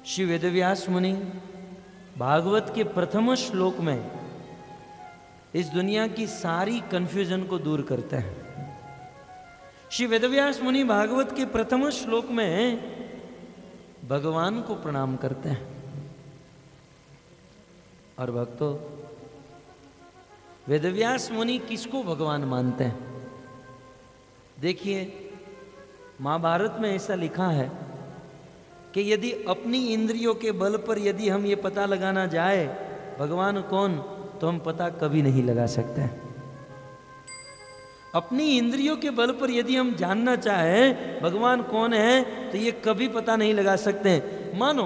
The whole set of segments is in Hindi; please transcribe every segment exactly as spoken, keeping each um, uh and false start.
श्री वेदव्यास मुनि भागवत के प्रथम श्लोक में इस दुनिया की सारी कंफ्यूजन को दूर करते हैं। श्री वेदव्यास मुनि भागवत के प्रथम श्लोक में भगवान को प्रणाम करते हैं। और भक्तों, वेदव्यास मुनि किसको भगवान मानते हैं? देखिए, महाभारत में ऐसा लिखा है कि यदि अपनी इंद्रियों के बल पर यदि हम ये पता लगाना जाए भगवान कौन, तो हम पता कभी नहीं लगा सकते। अपनी इंद्रियों के बल पर यदि हम जानना चाहें भगवान कौन है, तो ये कभी पता नहीं लगा सकते। मानो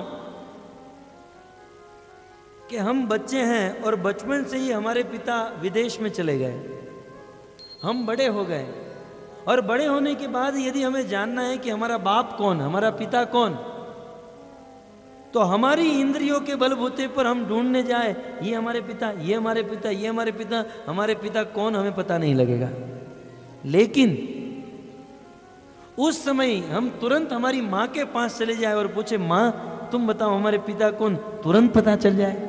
कि हम बच्चे हैं और बचपन से ही हमारे पिता विदेश में चले गए, हम बड़े हो गए, और बड़े होने के बाद यदि हमें जानना है कि हमारा बाप कौन, हमारा पिता कौन, तो हमारी इंद्रियों के बलबूते पर हम ढूंढने जाए ये हमारे पिता, ये हमारे पिता, ये हमारे पिता, हमारे पिता कौन, हमें पता नहीं लगेगा। लेकिन उस समय हम तुरंत हमारी माँ के पास चले जाए और पूछे, माँ तुम बताओ हमारे पिता कौन, तुरंत पता चल जाए।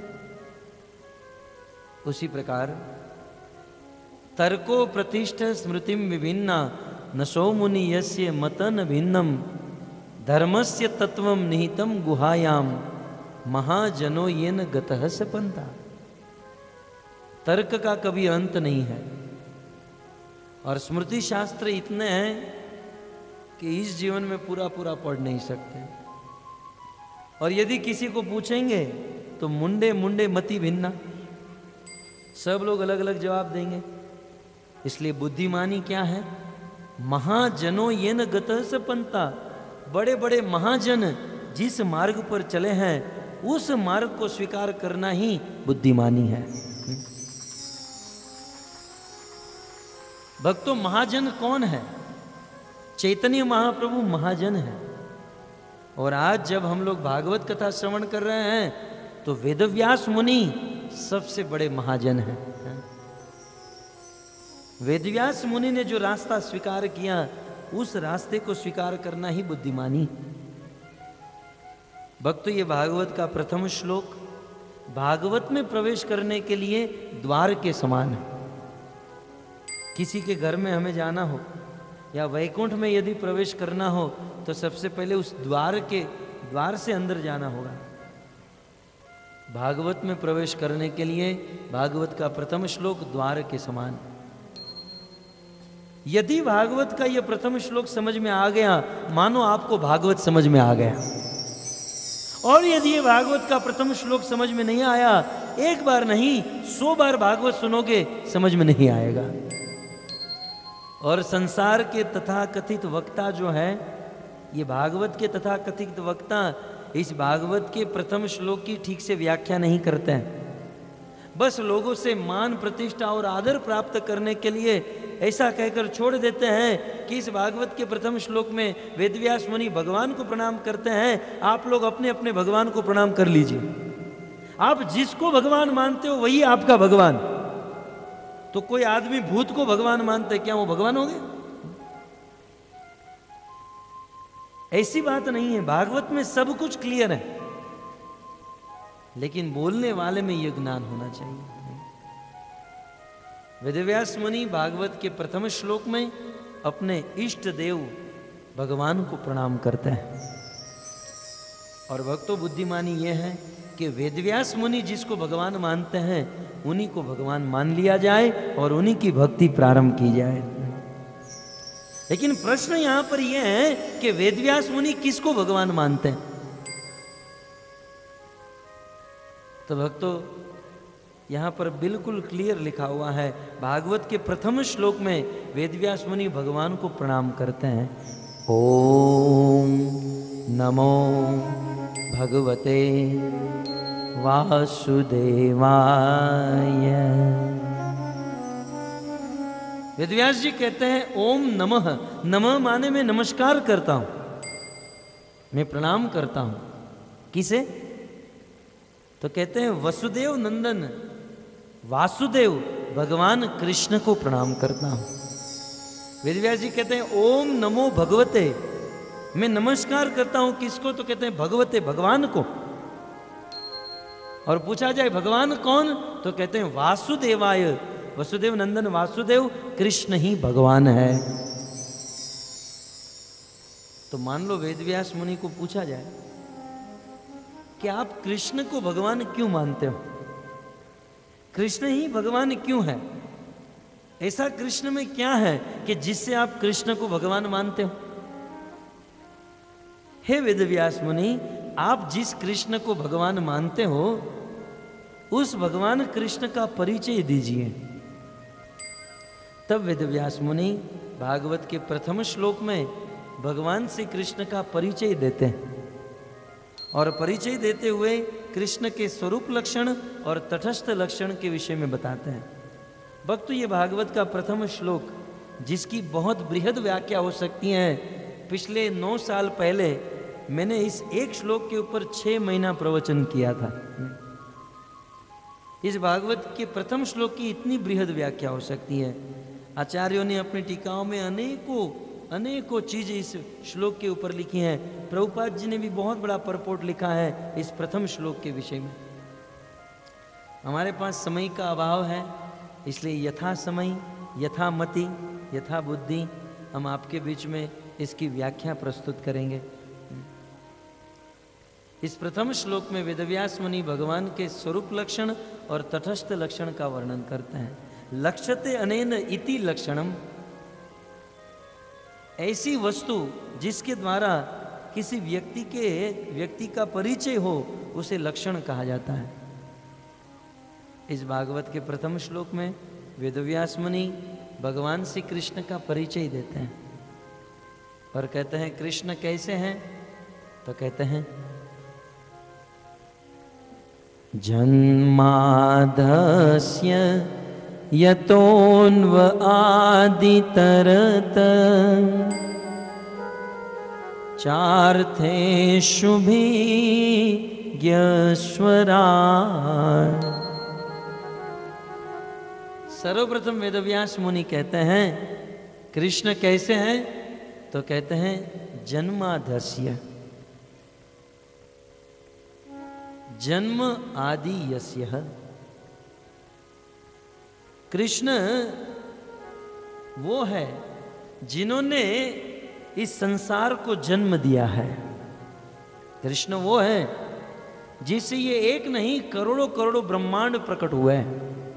उसी प्रकार तर्को प्रतिष्ठ स्मृतिम विभिन्ना नशो मुनि यस्य मतन भिन्नम धर्मस्य तत्वम निहितम गुहायाम महाजनो येन गतः सपंता। तर्क का कभी अंत नहीं है और स्मृति शास्त्र इतने हैं कि इस जीवन में पूरा पूरा पढ़ नहीं सकते। और यदि किसी को पूछेंगे तो मुंडे मुंडे मति भिन्ना, सब लोग अलग अलग जवाब देंगे। इसलिए बुद्धिमानी क्या है? महाजनो येन गतः सपंता। बड़े बड़े महाजन जिस मार्ग पर चले हैं उस मार्ग को स्वीकार करना ही बुद्धिमानी है। भक्तों, महाजन कौन है? चैतन्य महाप्रभु महाजन है। और आज जब हम लोग भागवत कथा श्रवण कर रहे हैं तो वेदव्यास मुनि सबसे बड़े महाजन हैं। वेदव्यास मुनि ने जो रास्ता स्वीकार किया उस रास्ते को स्वीकार करना ही बुद्धिमानी। भक्तों, ये भागवत का प्रथम श्लोक भागवत में प्रवेश करने के लिए द्वार के समान है। किसी के घर में हमें जाना हो या वैकुंठ में यदि प्रवेश करना हो तो सबसे पहले उस द्वार के द्वार से अंदर जाना होगा। भागवत में प्रवेश करने के लिए भागवत का प्रथम श्लोक द्वार के समान। यदि भागवत का यह प्रथम श्लोक समझ में आ गया, मानो आपको भागवत समझ में आ गया। और यदि ये भागवत का प्रथम श्लोक समझ में नहीं आया, एक बार नहीं सौ बार भागवत सुनोगे समझ में नहीं आएगा। और संसार के तथाकथित वक्ता जो है, ये भागवत के तथाकथित वक्ता इस भागवत के प्रथम श्लोक की ठीक से व्याख्या नहीं करते हैं। बस लोगों से मान प्रतिष्ठा और आदर प्राप्त करने के लिए ऐसा कहकर छोड़ देते हैं कि इस भागवत के प्रथम श्लोक में वेदव्यास मुनि भगवान को प्रणाम करते हैं, आप लोग अपने अपने भगवान को प्रणाम कर लीजिए। आप जिसको भगवान मानते हो वही आपका भगवान। तो कोई आदमी भूत को भगवान मानते, क्या वो भगवान हो गए? ऐसी बात नहीं है। भागवत में सब कुछ क्लियर है, लेकिन बोलने वाले में यह ज्ञान होना चाहिए। वेदव्यास मुनि भागवत के प्रथम श्लोक में अपने इष्ट देव भगवान को प्रणाम करते हैं। और भक्तों, बुद्धिमानी यह है कि वेदव्यास मुनि जिसको भगवान मानते हैं उन्हीं को भगवान मान लिया जाए और उन्हीं की भक्ति प्रारंभ की जाए। लेकिन प्रश्न यहां पर यह है कि वेदव्यास मुनि किसको भगवान मानते हैं? तो भक्तों, यहां पर बिल्कुल क्लियर लिखा हुआ है, भागवत के प्रथम श्लोक में वेदव्यास मुनि भगवान को प्रणाम करते हैं। ओम नमो भगवते वासुदेवाय। वेदव्यास जी कहते हैं ओम नमः। नमः माने मैं नमस्कार करता हूं, मैं प्रणाम करता हूं। किसे? तो कहते हैं वसुदेव नंदन वासुदेव भगवान कृष्ण को प्रणाम करता हूं। वेदव्यास जी कहते हैं ओम नमो भगवते मैं नमस्कार करता हूं किसको? तो कहते हैं भगवते, भगवान को। और पूछा जाए भगवान कौन? तो कहते हैं वासुदेवाय। वसुदेव नंदन वासुदेव, कृष्ण ही भगवान है। तो मान लो वेदव्यास मुनि को पूछा जाए कि आप कृष्ण को भगवान क्यों मानते हो? कृष्ण ही भगवान क्यों है? ऐसा कृष्ण में क्या है कि जिससे आप कृष्ण को भगवान मानते हो? हे वेदव्यास मुनि, आप जिस कृष्ण को भगवान मानते हो उस भगवान कृष्ण का परिचय दीजिए। तब वेदव्यास मुनि भागवत के प्रथम श्लोक में भगवान श्री कृष्ण का परिचय देते हैं और परिचय देते हुए कृष्ण के स्वरूप लक्षण और तटस्थ लक्षण के विषय में बताते हैं। भक्त, ये भागवत का प्रथम श्लोक जिसकी बहुत बृहद व्याख्या हो सकती है, पिछले नौ साल पहले मैंने इस एक श्लोक के ऊपर छह महीना प्रवचन किया था। इस भागवत के प्रथम श्लोक की इतनी बृहद व्याख्या हो सकती है। आचार्यों ने अपनी टीकाओं में अनेकों अनेकों चीजें इस श्लोक के ऊपर लिखी हैं। प्रभुपाद जी ने भी बहुत बड़ा परपोर्ट लिखा है इस प्रथम श्लोक के विषय में। हमारे पास समय का अभाव है, इसलिए यथा समय, यथा मति, यथा बुद्धि हम आपके बीच में इसकी व्याख्या प्रस्तुत करेंगे। इस प्रथम श्लोक में वेदव्यास मुनि भगवान के स्वरूप लक्षण और तटस्थ लक्षण का वर्णन करते हैं। लक्ष्यते अनेन इति लक्षणम, ऐसी वस्तु जिसके द्वारा किसी व्यक्ति के व्यक्ति का परिचय हो उसे लक्षण कहा जाता है। इस भागवत के प्रथम श्लोक में वेदव्यास मुनि भगवान श्री कृष्ण का परिचय देते हैं और कहते हैं कृष्ण कैसे हैं? तो कहते हैं जन्मादस्य यतोन्व आदितरत चार्थेषु भिज्ञस्वरा। सर्वप्रथम वेदव्यास मुनि कहते हैं कृष्ण कैसे हैं? तो कहते हैं जन्मादस्य, जन्म आदि यस्य। कृष्ण वो है जिन्होंने इस संसार को जन्म दिया है। कृष्ण वो है जिससे ये एक नहीं करोड़ों करोड़ों ब्रह्मांड प्रकट हुए हैं।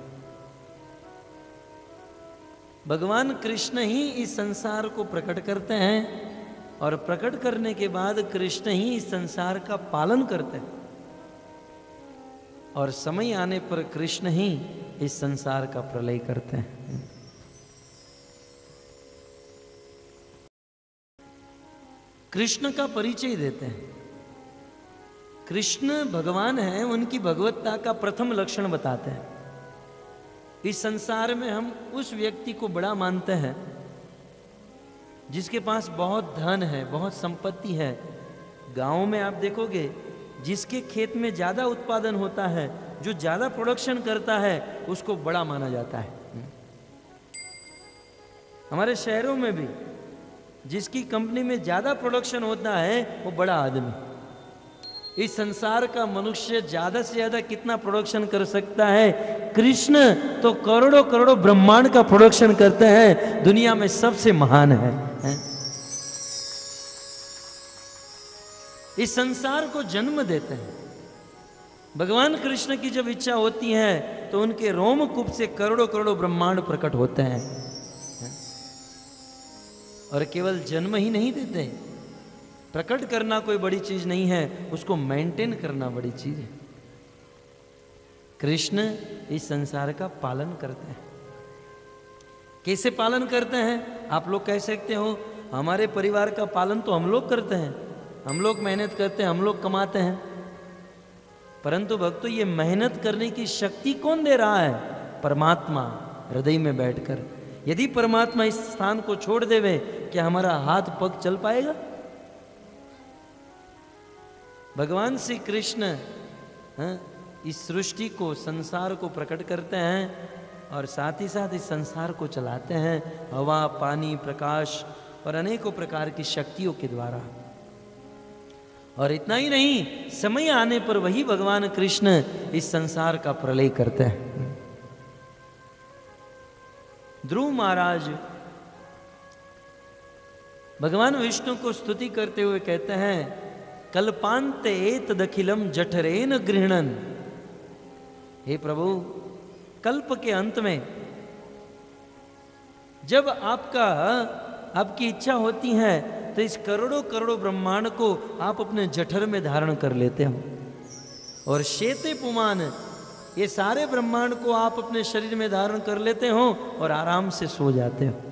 भगवान कृष्ण ही इस संसार को प्रकट करते हैं और प्रकट करने के बाद कृष्ण ही इस संसार का पालन करते हैं और समय आने पर कृष्ण ही इस संसार का प्रलय करते हैं। कृष्ण का परिचय देते हैं। कृष्ण भगवान हैं, उनकी भगवत्ता का प्रथम लक्षण बताते हैं। इस संसार में हम उस व्यक्ति को बड़ा मानते हैं जिसके पास बहुत धन है, बहुत संपत्ति है। गांव में आप देखोगे जिसके खेत में ज्यादा उत्पादन होता है, जो ज्यादा प्रोडक्शन करता है, उसको बड़ा माना जाता है। हमारे शहरों में भी जिसकी कंपनी में ज्यादा प्रोडक्शन होता है वो बड़ा आदमी। इस संसार का मनुष्य ज्यादा से ज्यादा कितना प्रोडक्शन कर सकता है? कृष्ण तो करोड़ों करोड़ों ब्रह्मांड का प्रोडक्शन करते हैं, दुनिया में सबसे महान है, है? इस संसार को जन्म देते हैं। भगवान कृष्ण की जब इच्छा होती है तो उनके रोमकूप से करोड़ों करोड़ों ब्रह्मांड प्रकट होते हैं और केवल जन्म ही नहीं देते। प्रकट करना कोई बड़ी चीज नहीं है, उसको मेंटेन करना बड़ी चीज है। कृष्ण इस संसार का पालन करते हैं। कैसे पालन करते हैं? आप लोग कह सकते हो हमारे परिवार का पालन तो हम लोग करते हैं, हम लोग मेहनत करते हैं, हम लोग कमाते हैं। परंतु भक्तों, ये मेहनत करने की शक्ति कौन दे रहा है? परमात्मा हृदय में बैठकर। यदि परमात्मा इस स्थान को छोड़ देवे, क्या हमारा हाथ पग चल पाएगा? भगवान श्री कृष्ण हाँ, इस सृष्टि को, संसार को प्रकट करते हैं और साथ ही साथ इस संसार को चलाते हैं हवा, पानी, प्रकाश और अनेकों प्रकार की शक्तियों के द्वारा। और इतना ही नहीं, समय आने पर वही भगवान कृष्ण इस संसार का प्रलय करते हैं। ध्रुव महाराज भगवान विष्णु को स्तुति करते हुए कहते हैं, कल्पांते एतदखिलम जठरेन गृह्णन्। हे प्रभु, कल्प के अंत में जब आपका आपकी इच्छा होती है तो इस करोड़ों करोड़ों ब्रह्मांड को आप अपने जठर में धारण कर लेते हो, और शेते पुमान, ये सारे ब्रह्मांड को आप अपने शरीर में धारण कर लेते हो और आराम से सो जाते हो।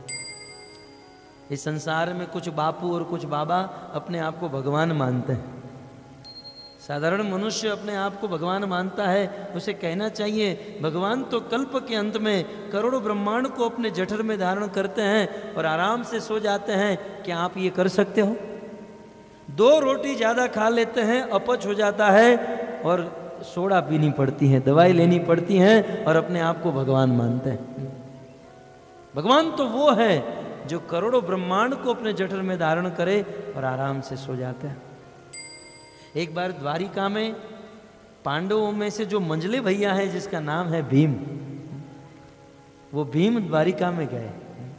इस संसार में कुछ बापू और कुछ बाबा अपने आप को भगवान मानते हैं। साधारण मनुष्य अपने आप को भगवान मानता है, उसे कहना चाहिए भगवान तो कल्प के अंत में करोड़ों ब्रह्मांड को अपने जठर में धारण करते हैं और आराम से सो जाते हैं। क्या आप ये कर सकते हो? दो रोटी ज्यादा खा लेते हैं, अपच हो जाता है और सोडा पीनी पड़ती है, दवाई लेनी पड़ती है, और अपने आप को भगवान मानते हैं। भगवान तो वो है जो करोड़ों ब्रह्मांड को अपने जठर में धारण करे और आराम से सो जाते हैं। एक बार द्वारिका में पांडवों में से जो मंझले भैया है जिसका नाम है भीम, वो भीम द्वारिका में गए,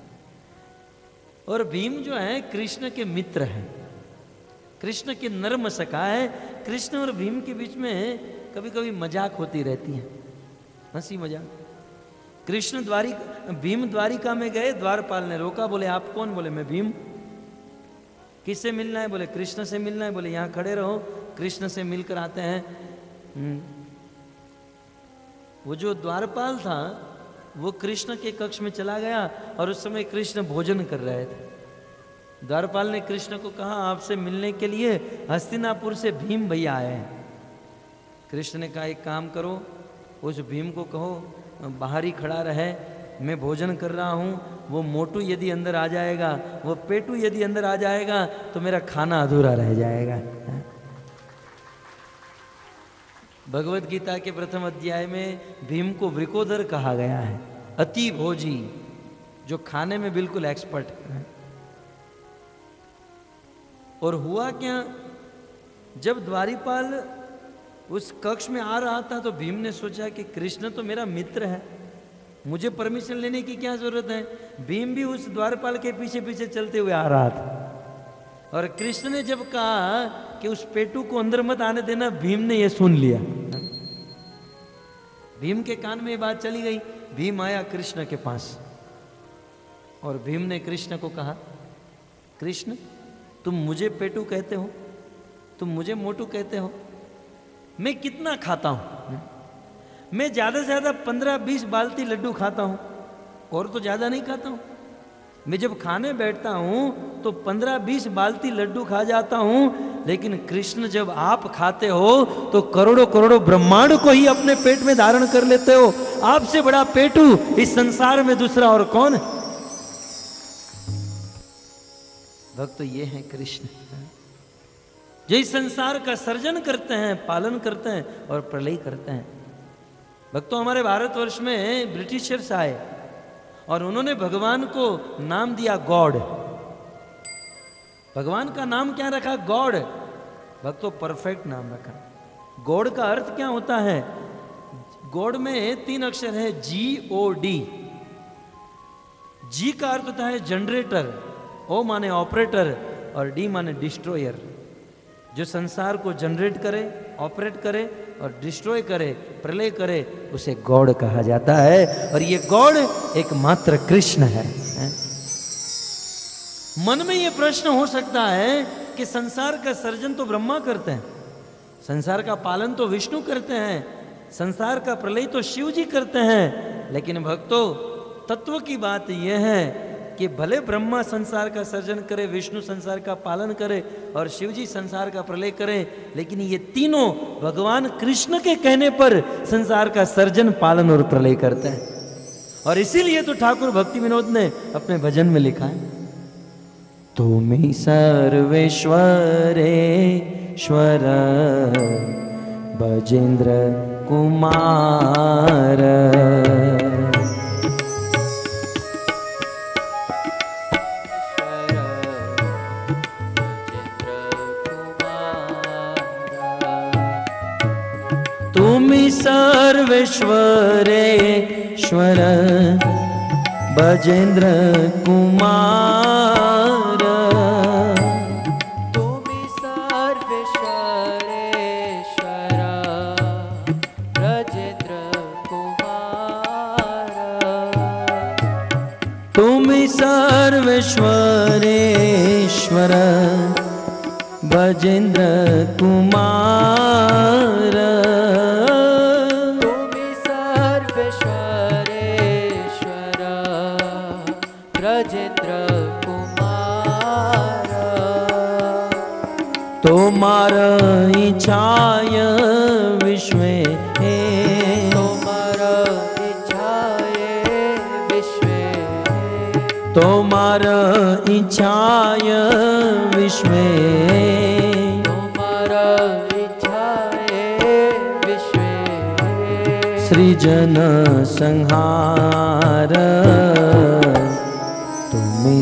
और भीम जो है कृष्ण के मित्र हैं, कृष्ण के नर्म सखा है। कृष्ण और भीम के बीच में कभी कभी मजाक होती रहती है, हंसी मजाक। कृष्ण द्वारिका भीम द्वारिका में गए, द्वारपाल ने रोका, बोले आप कौन? बोले मैं भीम। किससे मिलना है? बोले कृष्ण से मिलना है। बोले यहाँ खड़े रहो, कृष्ण से मिलकर आते हैं। वो जो द्वारपाल था वो कृष्ण के कक्ष में चला गया, और उस समय कृष्ण भोजन कर रहे थे। द्वारपाल ने कृष्ण को कहा आपसे मिलने के लिए हस्तिनापुर से भीम भैया आए हैं। कृष्ण ने कहा एक काम करो, उस भीम को कहो बाहर ही खड़ा रहे, मैं भोजन कर रहा हूँ, वो मोटू यदि अंदर आ जाएगा, वो पेटू यदि अंदर आ जाएगा तो मेरा खाना अधूरा रह जाएगा। भगवत गीता के प्रथम अध्याय में भीम को वृकोदर कहा गया है, अति भोजी, जो खाने में बिल्कुल एक्सपर्ट है। और हुआ क्या, जब द्वारिपाल उस कक्ष में आ रहा था तो भीम ने सोचा कि कृष्ण तो मेरा मित्र है, मुझे परमिशन लेने की क्या जरूरत है। भीम भी उस द्वारपाल के पीछे पीछे चलते हुए आ रहा था, और कृष्ण ने जब कहा कि उस पेटू को अंदर मत आने देना, भीम ने यह सुन लिया। भीम के कान में ये बात चली गई। भीम आया कृष्ण के पास, और भीम ने कृष्ण को कहा, कृष्ण तुम मुझे पेटू कहते हो, तुम मुझे मोटू कहते हो, मैं कितना खाता हूं? मैं ज्यादा से ज्यादा पंद्रह बीस बाल्टी लड्डू खाता हूं, और तो ज्यादा नहीं खाता हूं। मैं जब खाने बैठता हूं तो पंद्रह बीस बाल्टी लड्डू खा जाता हूं, लेकिन कृष्ण जब आप खाते हो तो करोड़ों करोड़ों ब्रह्मांड को ही अपने पेट में धारण कर लेते हो। आपसे बड़ा पेटू इस संसार में दूसरा और कौन है? भक्त ये है कृष्ण, जो इस संसार का सर्जन करते हैं, पालन करते हैं और प्रलय करते हैं। भक्तों, हमारे भारतवर्ष में ब्रिटिशर्स आए और उन्होंने भगवान को नाम दिया गॉड। भगवान का नाम क्या रखा? गॉड। भक्तों, परफेक्ट नाम रखा। गॉड का अर्थ क्या होता है? गॉड में तीन अक्षर है, जी ओ डी। जी का अर्थ होता है जनरेटर, ओ माने ऑपरेटर, और डी माने डिस्ट्रॉयर। जो संसार को जनरेट करे, ऑपरेट करे और डिस्ट्रॉय करे, प्रलय करे, उसे गॉड कहा जाता है। और ये गॉड एकमात्र कृष्ण है। मन में ये प्रश्न हो सकता है कि संसार का सर्जन तो ब्रह्मा करते हैं, संसार का पालन तो विष्णु करते हैं, संसार का प्रलय तो शिव जी करते हैं। लेकिन भक्तों, तत्व की बात यह है कि भले ब्रह्मा संसार का सर्जन करे, विष्णु संसार का पालन करे और शिव जी संसार का प्रलय करे, लेकिन ये तीनों भगवान कृष्ण के कहने पर संसार का सर्जन, पालन और प्रलय करते हैं। और इसीलिए तो ठाकुर भक्ति विनोद ने अपने भजन में लिखा है, तुमी सर्वेश्वरेश्वर भजेंद्र कुमार। तुमी सर्वेश्वरेश्वर भजेंद्र कुमार। तुमी सर्वेश्वरेश्वर भजेंद्र कुमार। तुमी सर्वेश्वरेश्वर भजेंद्र कुमार। तुमी सर्वेश्वरेश्वर भजेंद्र कुमार। तोमार इच्छाय विश्वे, तोमार इच्छाय विश्वे, तोमार इच्छाय विश्वे, तोमार इच्छाय विश्वे, सृजन संहार। तुमी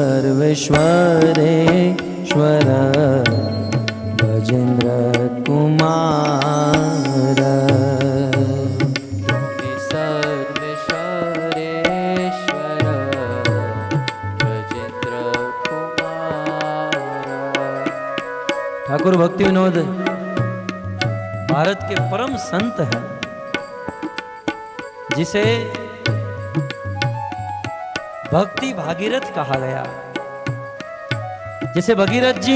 सर्वेश्वरेश्वर भजेंद्र कुमार। तुमी सर्वेश्वरेश्वर भजेंद्र कुमार। ठाकुर भक्ति विनोद भारत के परम संत हैं, जिसे भक्ति भागीरथ कहा गया। जैसे भगीरथ जी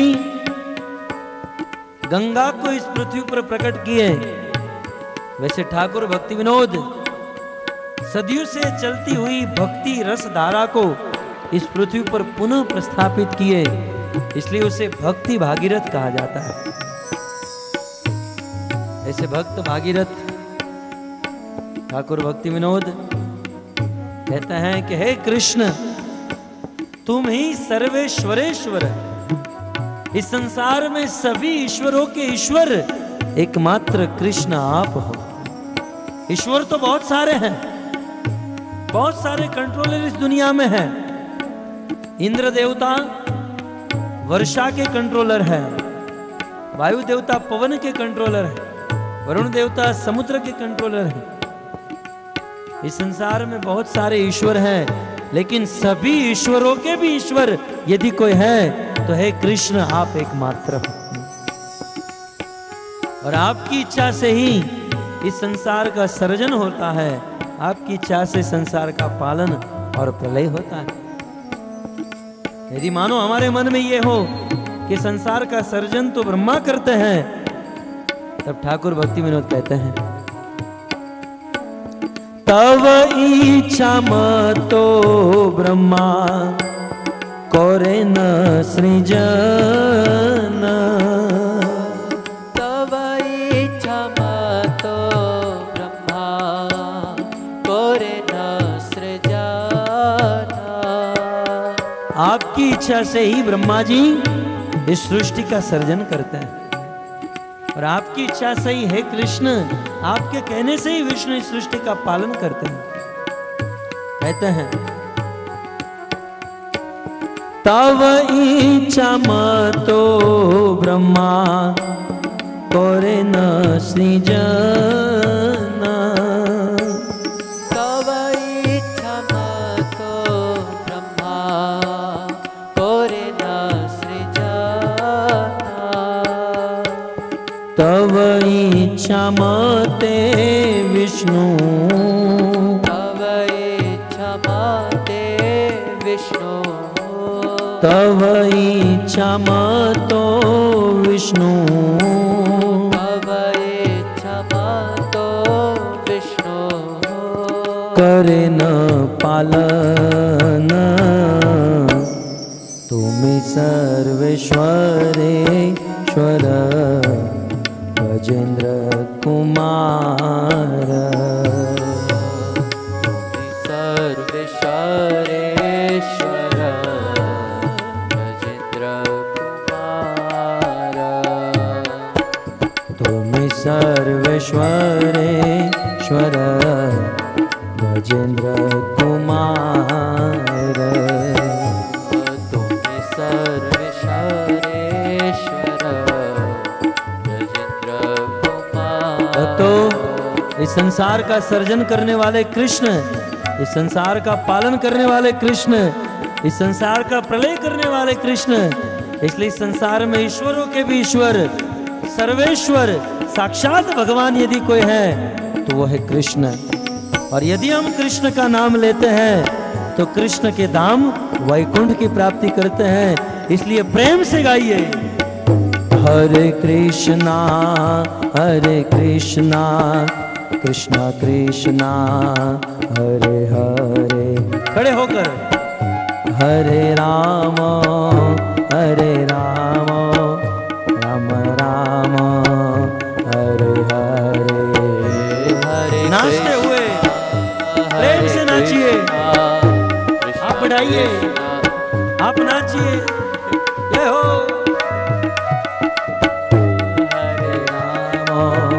गंगा को इस पृथ्वी पर प्रकट किए, वैसे ठाकुर भक्ति विनोद सदियों से चलती हुई भक्ति रस धारा को इस पृथ्वी पर पुनः प्रस्थापित किए, इसलिए उसे भक्ति भागीरथ कहा जाता है। ऐसे भक्त भागीरथ ठाकुर भक्ति विनोद कहते हैं कि हे कृष्ण, तुम ही सर्वेश्वरेश्वर, इस संसार में सभी ईश्वरों के ईश्वर एकमात्र कृष्ण आप हो। ईश्वर तो बहुत सारे हैं, बहुत सारे कंट्रोलर इस दुनिया में हैं। इंद्र देवता वर्षा के कंट्रोलर है, वायु देवता पवन के कंट्रोलर है, वरुण देवता समुद्र के कंट्रोलर है। इस संसार में बहुत सारे ईश्वर हैं, लेकिन सभी ईश्वरों के भी ईश्वर यदि कोई है तो है कृष्ण, आप एकमात्र हो। और आपकी इच्छा से ही इस संसार का सर्जन होता है, आपकी इच्छा से संसार का पालन और प्रलय होता है। यदि मानो हमारे मन में ये हो कि संसार का सर्जन तो ब्रह्मा करते हैं, तब ठाकुर भक्ति विनोद कहते हैं तव इच्छा मतो ब्रह्मा कोरे न सृजन। तव इच्छा मतो ब्रह्मा कोरे न सृजन। आपकी इच्छा से ही ब्रह्मा जी इस सृष्टि का सर्जन करते हैं, और आपकी इच्छा से ही है कृष्ण, आपके कहने से ही विष्णु इस सृष्टि का पालन करते हैं। कहते हैं तव इच्छा मतो ब्रह्मा कोरे न सृजन। तव इच्छा मतो ब्रह्मा कोरे न सृजन। तव इच्छा मते विष्णु, तव इच्छा मते विष्णु, तव इच्छा मतो विष्णु, तव इच्छा मतो विष्णु, करे न पालन। तुमी सर्वेश्वरेश्वर भजेंद्र कुमार। सर्वेश्वरेश्वर भजेंद्र कुमार। तुमी सर्वेश्वरेश्वर भजेंद्र कुमार। तुमी सर्वेश्वरेश्वर भजेंद्र कुमार। तो इस संसार का सर्जन करने वाले कृष्ण, इस संसार का पालन करने वाले कृष्ण, इस संसार का प्रलय करने वाले कृष्ण। इसलिए इस संसार में ईश्वरों के भी ईश्वर, सर्वेश्वर, साक्षात भगवान यदि कोई है तो वो है कृष्ण। और यदि हम कृष्ण का नाम लेते हैं तो कृष्ण के धाम वैकुंठ की प्राप्ति करते हैं। इसलिए प्रेम से गाइए, हरे कृष्णा हरे कृष्णा कृष्णा कृष्णा हरे हरे। खड़े होकर, हरे राम हरे राम राम राम हरे हरे। हरे नाचते हुए प्रेम से नाचिए, आप बढ़ाइए, आप नाचिए, जय हो। हरे राम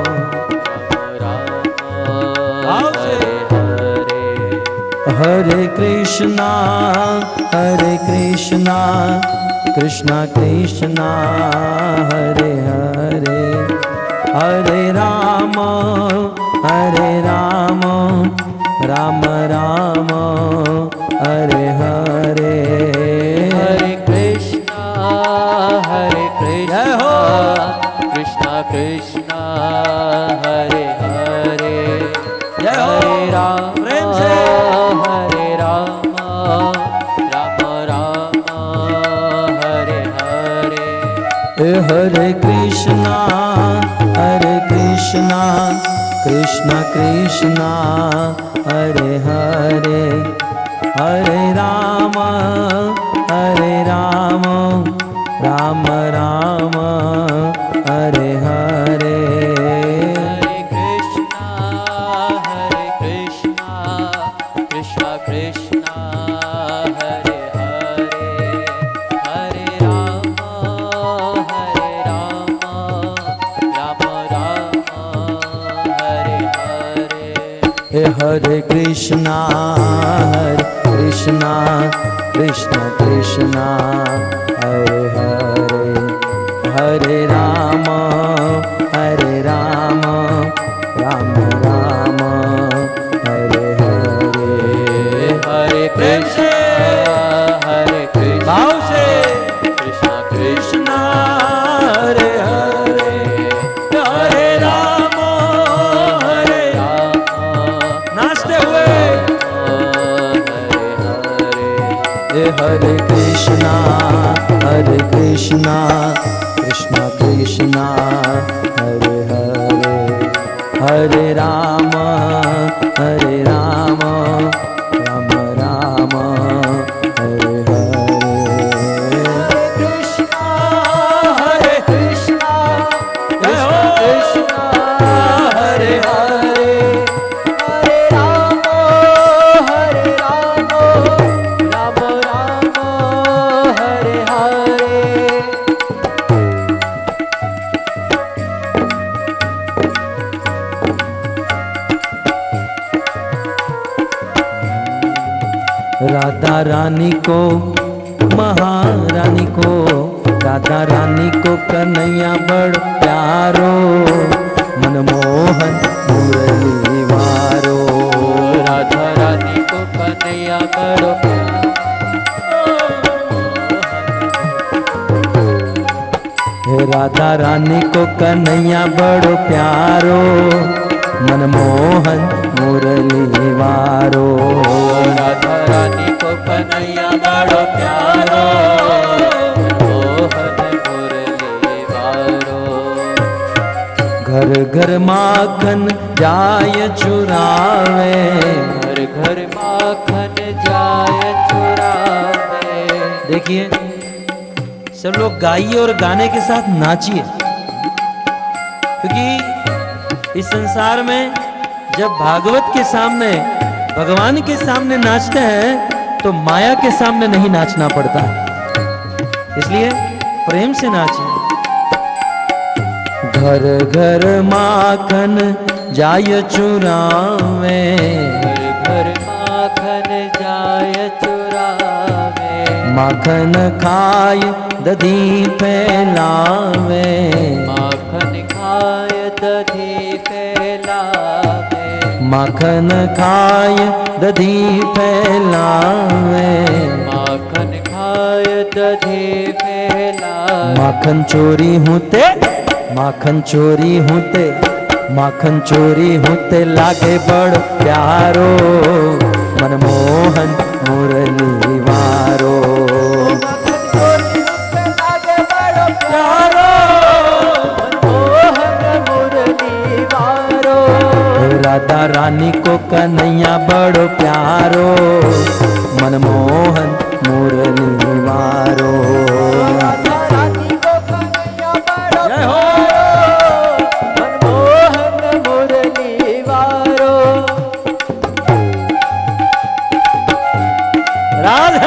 हरे कृष्णा हरे कृष्णा कृष्णा कृष्णा हरे हरे। हरे राम हरे राम राम राम हरे हरे। हरे कृष्णा हरे कृष्णा कृष्णा कृष्णा हरे हरे। हरे राम प्रेम से, हरे राम राम राम हरे हरे। हरे कृष्णा हरे कृष्णा कृष्णा कृष्णा हरे हरे। हरे राम हरे राम राम राम हरे हरे। हरे कृष्णा हरे कृष्णा कृष्णा कृष्णा हरे हरे। हरे राम हरे राम राम राम हरे हरे। हरे कृष्णा हरे कृष्णा कृष्णा कृष्णा हरे हरे। हरे राम हरे राम राम राम हरे हरे। हरे कृष्णा हरे कृष्णा भाव से कृष्णा कृष्णा हरे हरे। हरे राम हरे राम नाचते हुए हरे कृष्णा हरे कृष्णा कृष्णा कृष्णा हरे हरे। हरे राम हरे राम राम राम हरे हरे। कृष्णा हरे कृष्णा कृष्णा हरे हरे। हरे राम हरे राम राम राम हरे हरे। राधा रानी को महारानी को, राधा रानी को कन्हैया बड़ प्यारो, मनमोहन मुरली वारो। राधा रानी को कन्हैया बड़ हे राधा रानी को कन्हैया बड़ प्यारो, मनमोहन मुरली वारो। राधा रानी को कन्हैया बड़ प्यारो, मनमोहन मुरली वारो। घर घर माखन जाय चुरावे, घर घर माखन जाय चुरावे। देखिए सब लोग गाइए और गाने के साथ नाचिए, क्योंकि इस संसार में जब भागवत के सामने, भगवान के सामने नाचते हैं तो माया के सामने नहीं नाचना पड़ता, इसलिए प्रेम से नाचिए। घर घर माखन जाय चुरावे, घर घर माखन जाय चुरावे। माखन खाय दधी फैलावे, माखन खाय दधी फैलावे। माखन खाय दधी फैलावे, माखन खाय दधी फैलावे, माखन चोरी होते, माखन चोरी होते, माखन चोरी होते लागे बड़ प्यारो, मनमोहन मुरली वारो। राधा रानी को कन्हैया बड़ो प्यारो, मनमोहन मुरली वारो। राधा रानी को कन्हैया बड़ो प्यारो, मनमोहन मुरली वारो। राधे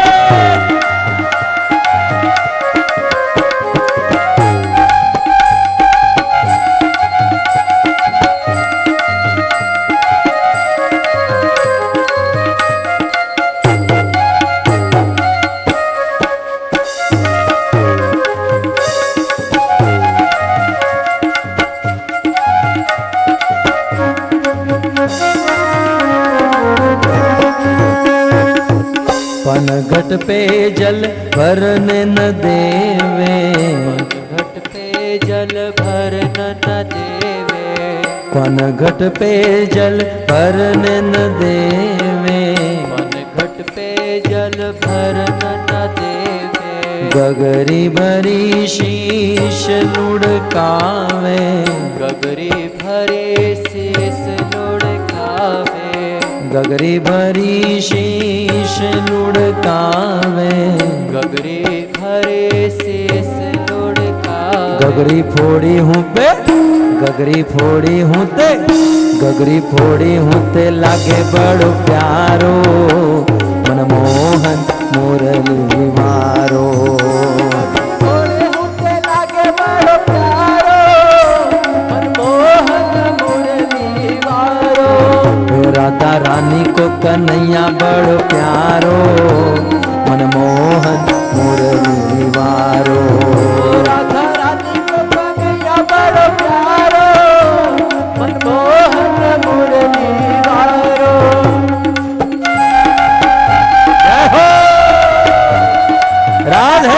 घट पे जल भरने न देवे, घट पे जल भरन न देवे, पन घट पे जल भरने न देवे, पन घट पे जल भरन न देवे, गगरी भरी शीश लुढ़कावे, गगरी भरी शीश लुढ़कावे, गगरी भरी शीश लुढ़कावे, गगरी भरी शीश लुढ़कावे, गगरी फोड़ी हूँ पे, गगरी फोड़ी हूँ ते, गगरी फोड़ी हूँ ते लागे बड़ो प्यारो, मनमोहन मुरली वारो। फोड़ी हूँ ते लागे बड़ो प्यारो, मनमोहन मुरली वारो। राधा रानी को कन्हैया बड़ो प्यारो, मनमोहन मुरली वारो। राधा रानी को कन्हैया बड़ो प्यारो, मनमोहन मुरली वारो। जय हो राधे।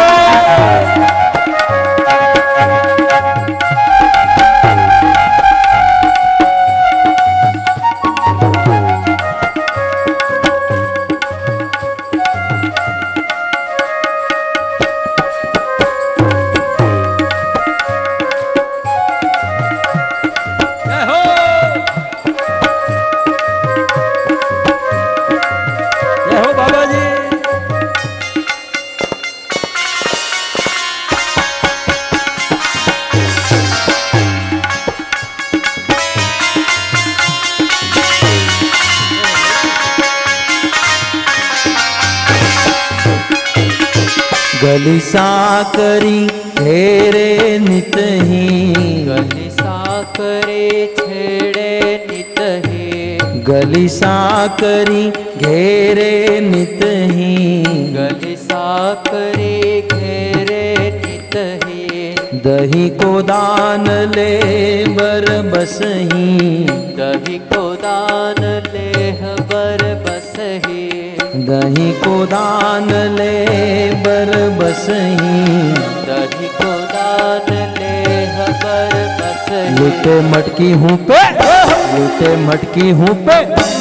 गली साकरी घेरे नित ही, गली साकरे छेड़े नित ही, गली साकरी घेरे नित ही, गली साकरे घेरे नित ही, दही को दान ले बर बसही, दही को दान लेह बर बसही, दही को दान ले बर बसही, दही को दान लेह बर बसही। लूटे मटकी हूँ पे, लूटे मटकी हूँ पे,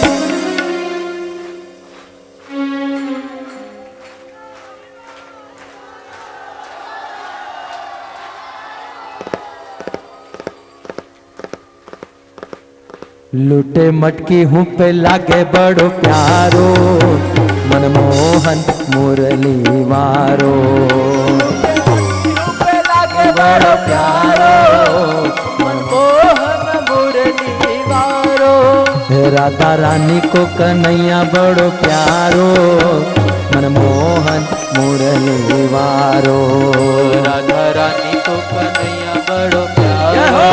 लूटे मटकी हूँ पे लागे बड़ो प्यारो, मनमोहन मुरली वारो। लागे बड़ो प्यारो, मनमोहन मुरली वारो। राधा रानी को कन्हैया बड़ो प्यारो, मनमोहन मुरली वारो। राधा रानी को कन्हैया बड़ो प्यारो,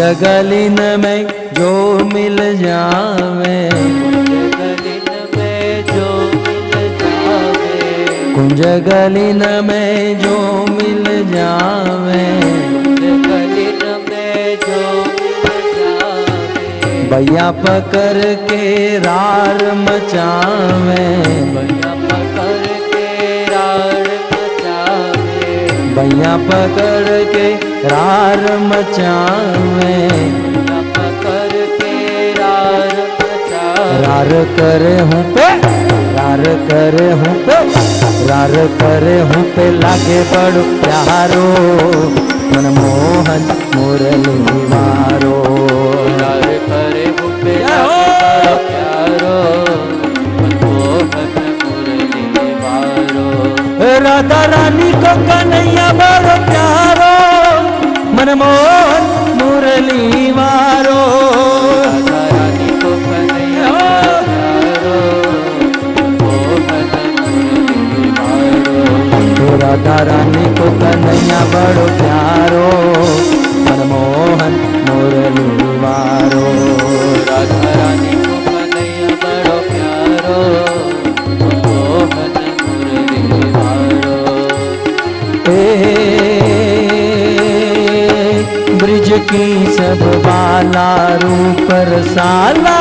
गलिन में जो मिल जावे, गलिन में जो मिल जावे, कुंज गलिन में जो मिल जावे, गलिन में जो मिल जावे, भैया पकड़ के रार मचावे, भैया पकड़ के रार मचावे, भैया पकड़ के रार मचावे, भैया पकड़ के रार मचावे, रार करे हूँ पे, रार करे हूँ पे, रार करे हूँ पे लागे बड़ प्यारो, मनमोहन मुरली मारो, रार करे हूँ पे लागे बड़ प्यारो, मनमोहन मुरली मारो, राधा रानी को कन्हैया बड़ प्यारो, मनमोहन मुरली मारो, राधा रानी को कन्हैया प्यारो, मनमोहन मुरली मारो, राधा रानी को कन्हैया बड़ प्यारो, मनमोहन मुरली मारो, राधा रानी को कन्हैया बड़ो प्यारो, मनमोहन मुरली मारो, ए ब्रिज की सब बाला रूप रसाला,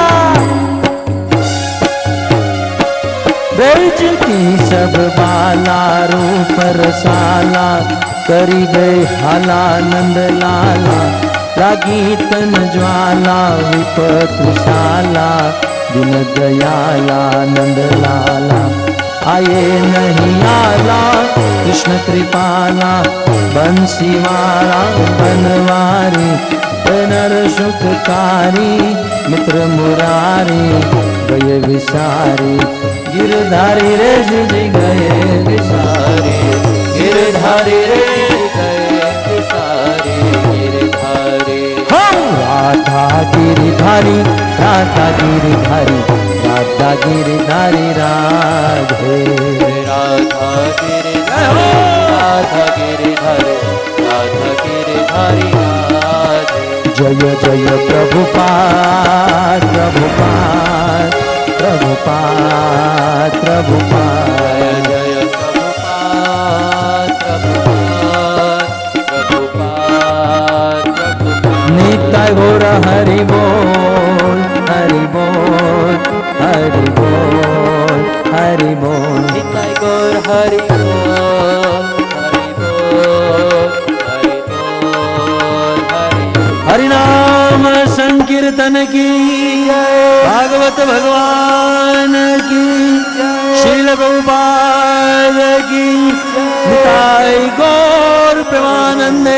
ब्रज की सब बाला रूप रसाला, करी गए हाला नंद लाला, लागी तन ज्वाला विपत विशाला, दिन दयाला नंद लाला, आए नहीं आला कृष्ण कृपाला, बंसी वाला बनवारी, नर सुखकारी मित्र मुरारी, गए विसारी गिरधारी रे जी गए विसारी, गिरधारी रे गए विसारी, गिरधारी, हम राधा गिरधारी, राधा गिरधारी, राधा गिरधारी राधे, राधा गिरधारी, राधा गिरधारी, राधा गिरधारी राधे, जय जय प्रभुपाद प्रभुपाद प्रभुपाद प्रभुपाद, जय जय प्रभुपाद प्रभुपाद प्रभुपाद प्रभुपाद, नित्य गौर हरि बोल हरि बोल हरि बोल हरि बोल, नित्य गौर हरि बोल हरि बोल हरि बोल हरि बोल, हरि नाम संकीर्तन की भागवत भगवान की, श्रील प्रभुपाद की, निताई गौर प्रेमानंदे।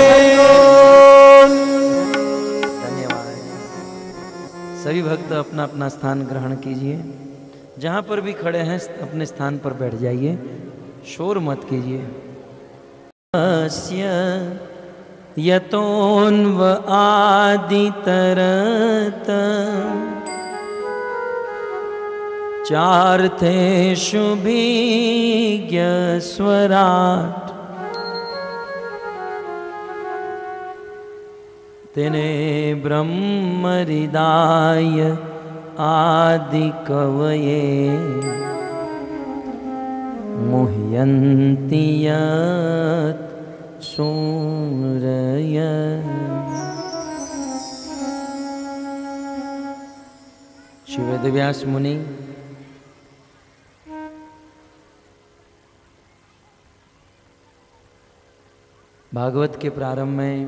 धन्यवाद। सभी भक्त अपना अपना स्थान ग्रहण कीजिए, जहाँ पर भी खड़े हैं अपने स्थान पर बैठ जाइए, शोर मत कीजिए। यतोन्व आदितरत चार्थेषु भिज्ञ स्वराट, तेने ब्रह्महृदाय आदि कवये मुह्यन्ति यत् सूरय। श्री वेदव्यास मुनि भागवत के प्रारंभ में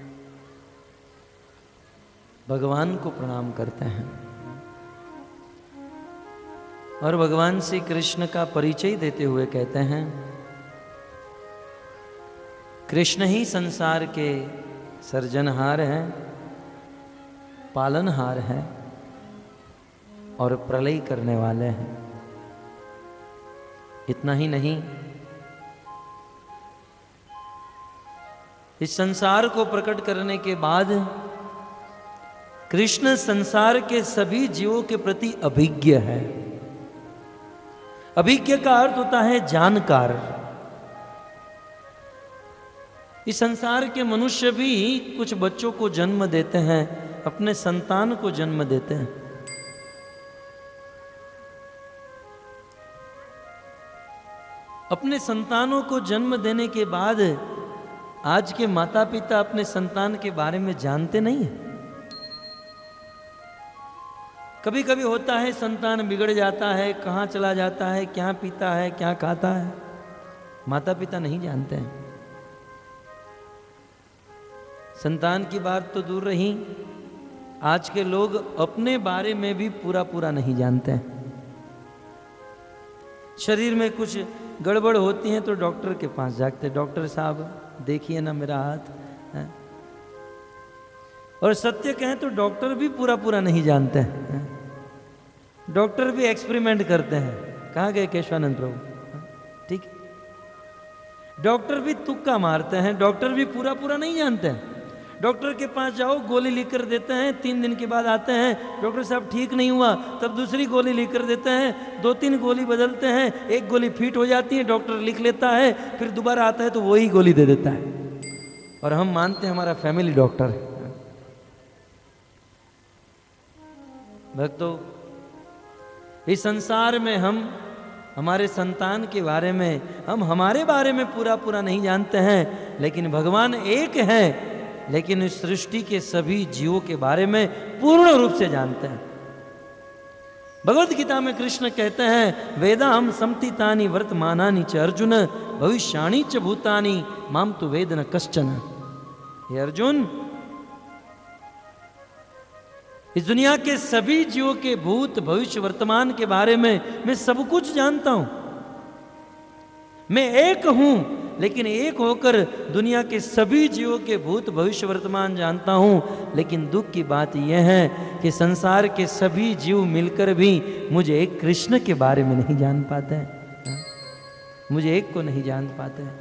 भगवान को प्रणाम करते हैं और भगवान श्री कृष्ण का परिचय देते हुए कहते हैं, कृष्ण ही संसार के सर्जनहार हैं, पालनहार हैं और प्रलय करने वाले हैं। इतना ही नहीं, इस संसार को प्रकट करने के बाद कृष्ण संसार के सभी जीवों के प्रति अभिज्ञ है। अभिज्ञ का अर्थ होता है जानकार। इस संसार के मनुष्य भी कुछ बच्चों को जन्म देते हैं, अपने संतान को जन्म देते हैं। अपने संतानों को जन्म देने के बाद आज के माता पिता अपने संतान के बारे में जानते नहीं हैं। कभी कभी होता है संतान बिगड़ जाता है, कहाँ चला जाता है, क्या पीता है, क्या खाता है, माता पिता नहीं जानते हैं। संतान की बात तो दूर रही, आज के लोग अपने बारे में भी पूरा पूरा नहीं जानते हैं। शरीर में कुछ गड़बड़ होती है तो डॉक्टर के पास जाते, डॉक्टर साहब देखिए ना मेरा हाथ है। और सत्य कहें तो डॉक्टर भी पूरा पूरा नहीं जानते हैं। डॉक्टर भी एक्सपेरिमेंट करते हैं। कहाँ गए केशवानंद प्रभु? ठीक, डॉक्टर भी तुक्का मारते हैं, डॉक्टर भी पूरा पूरा नहीं जानते हैं। डॉक्टर के पास जाओ, गोली लिख कर देते हैं, तीन दिन के बाद आते हैं, डॉक्टर साहब ठीक नहीं हुआ, तब दूसरी गोली लिख कर देते हैं, दो तीन गोली बदलते हैं, एक गोली फिट हो जाती है, डॉक्टर लिख लेता है, फिर दोबारा आता है तो वही गोली दे देता है। और हम मानते हैं हमारा फैमिली डॉक्टर है। भक्तों, इस संसार में हम हमारे संतान के बारे में, हम हमारे बारे में पूरा पूरा नहीं जानते हैं, लेकिन भगवान एक है, लेकिन इस सृष्टि के सभी जीवों के बारे में पूर्ण रूप से जानते हैं। भगवत गीता में कृष्ण कहते हैं, वेदा हम समतितानि वर्तमानानि च अर्जुन भविष्याणि च भूतानि माम तु वेद न कश्चन। हे अर्जुन, इस दुनिया के सभी जीवों के भूत भविष्य वर्तमान के बारे में मैं सब कुछ जानता हूं। मैं एक हूं, लेकिन एक होकर दुनिया के सभी जीवों के भूत भविष्य वर्तमान जानता हूं। लेकिन दुख की बात यह है कि संसार के सभी जीव मिलकर भी मुझे एक कृष्ण के बारे में नहीं जान पाते हैं, मुझे एक को नहीं जान पाते हैं।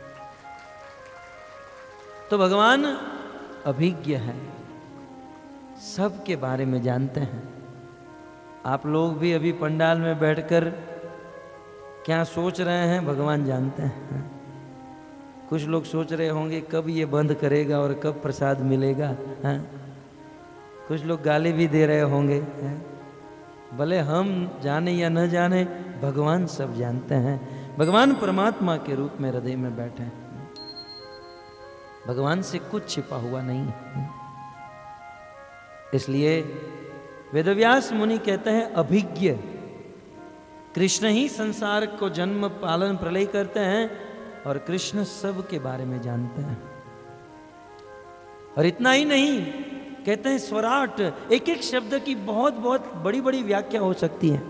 तो भगवान अभिज्ञ है, सब के बारे में जानते हैं। आप लोग भी अभी पंडाल में बैठकर क्या सोच रहे हैं भगवान जानते हैं। कुछ लोग सोच रहे होंगे कब ये बंद करेगा और कब प्रसाद मिलेगा, हैं? कुछ लोग गाली भी दे रहे होंगे, हैं? भले हम जाने या न जाने, भगवान सब जानते हैं। भगवान परमात्मा के रूप में हृदय में बैठे हैं। भगवान से कुछ छिपा हुआ नहीं है। इसलिए वेदव्यास मुनि कहते हैं, अभिज्ञ कृष्ण ही संसार को जन्म पालन प्रलय करते हैं और कृष्ण सब के बारे में जानते हैं। और इतना ही नहीं, कहते हैं स्वराट, एक एक शब्द की बहुत बहुत बड़ी बड़ी व्याख्या हो सकती है।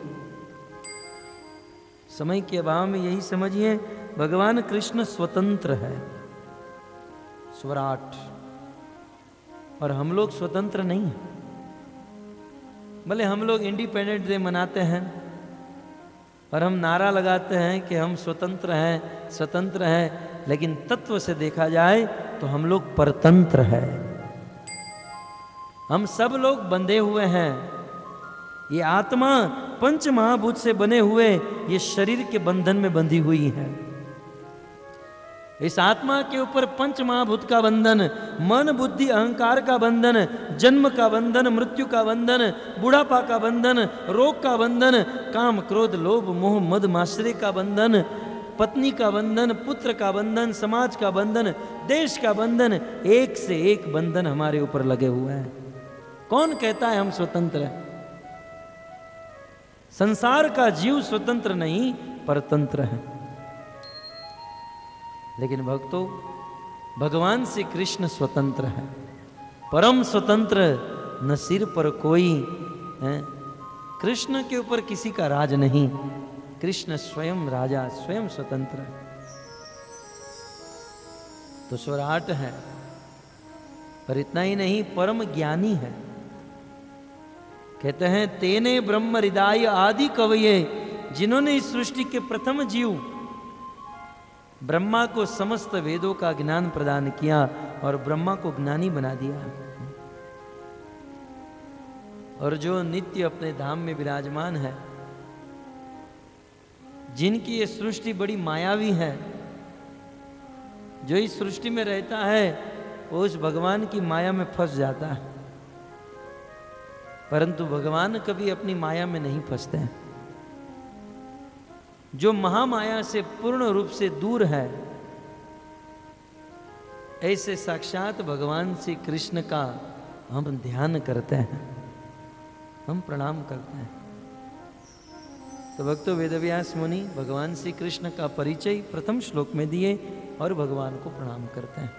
समय के अभाव में यही समझिए, भगवान कृष्ण स्वतंत्र है, स्वराट, और हम लोग स्वतंत्र नहीं हैं। भले हम लोग इंडिपेंडेंट डे मनाते हैं और हम नारा लगाते हैं कि हम स्वतंत्र हैं, स्वतंत्र हैं, लेकिन तत्व से देखा जाए तो हम लोग परतंत्र हैं। हम सब लोग बंधे हुए हैं। ये आत्मा पंच महाभूत से बने हुए ये शरीर के बंधन में बंधी हुई है। इस आत्मा के ऊपर पंच महाभूत का बंधन, मन बुद्धि अहंकार का बंधन, जन्म का बंधन, मृत्यु का बंधन, बुढ़ापा का बंधन, रोग का बंधन, काम क्रोध लोभ मोह मद माश्रय का बंधन, पत्नी का बंधन, पुत्र का बंधन, समाज का बंधन, देश का बंधन, एक से एक बंधन हमारे ऊपर लगे हुए हैं। कौन कहता है हम स्वतंत्र हैं? संसार का जीव स्वतंत्र नहीं, परतंत्र है। लेकिन भक्तों, भगवान से कृष्ण स्वतंत्र है, परम स्वतंत्र, न सिर पर कोई है। कृष्ण के ऊपर किसी का राज नहीं, कृष्ण स्वयं राजा, स्वयं स्वतंत्र है। तो स्वराट है, पर इतना ही नहीं, परम ज्ञानी है। कहते हैं, तेने ब्रह्म हृदय आदि कवये, जिन्होंने इस सृष्टि के प्रथम जीव ब्रह्मा को समस्त वेदों का ज्ञान प्रदान किया और ब्रह्मा को ज्ञानी बना दिया, और जो नित्य अपने धाम में विराजमान है, जिनकी ये सृष्टि बड़ी मायावी है, जो इस सृष्टि में रहता है वो उस भगवान की माया में फंस जाता है, परंतु भगवान कभी अपनी माया में नहीं फंसते हैं। जो महामाया से पूर्ण रूप से दूर है, ऐसे साक्षात भगवान श्री कृष्ण का हम ध्यान करते हैं, हम प्रणाम करते हैं। तो भक्तों, वेदव्यास मुनि भगवान श्री कृष्ण का परिचय प्रथम श्लोक में दिए और भगवान को प्रणाम करते हैं।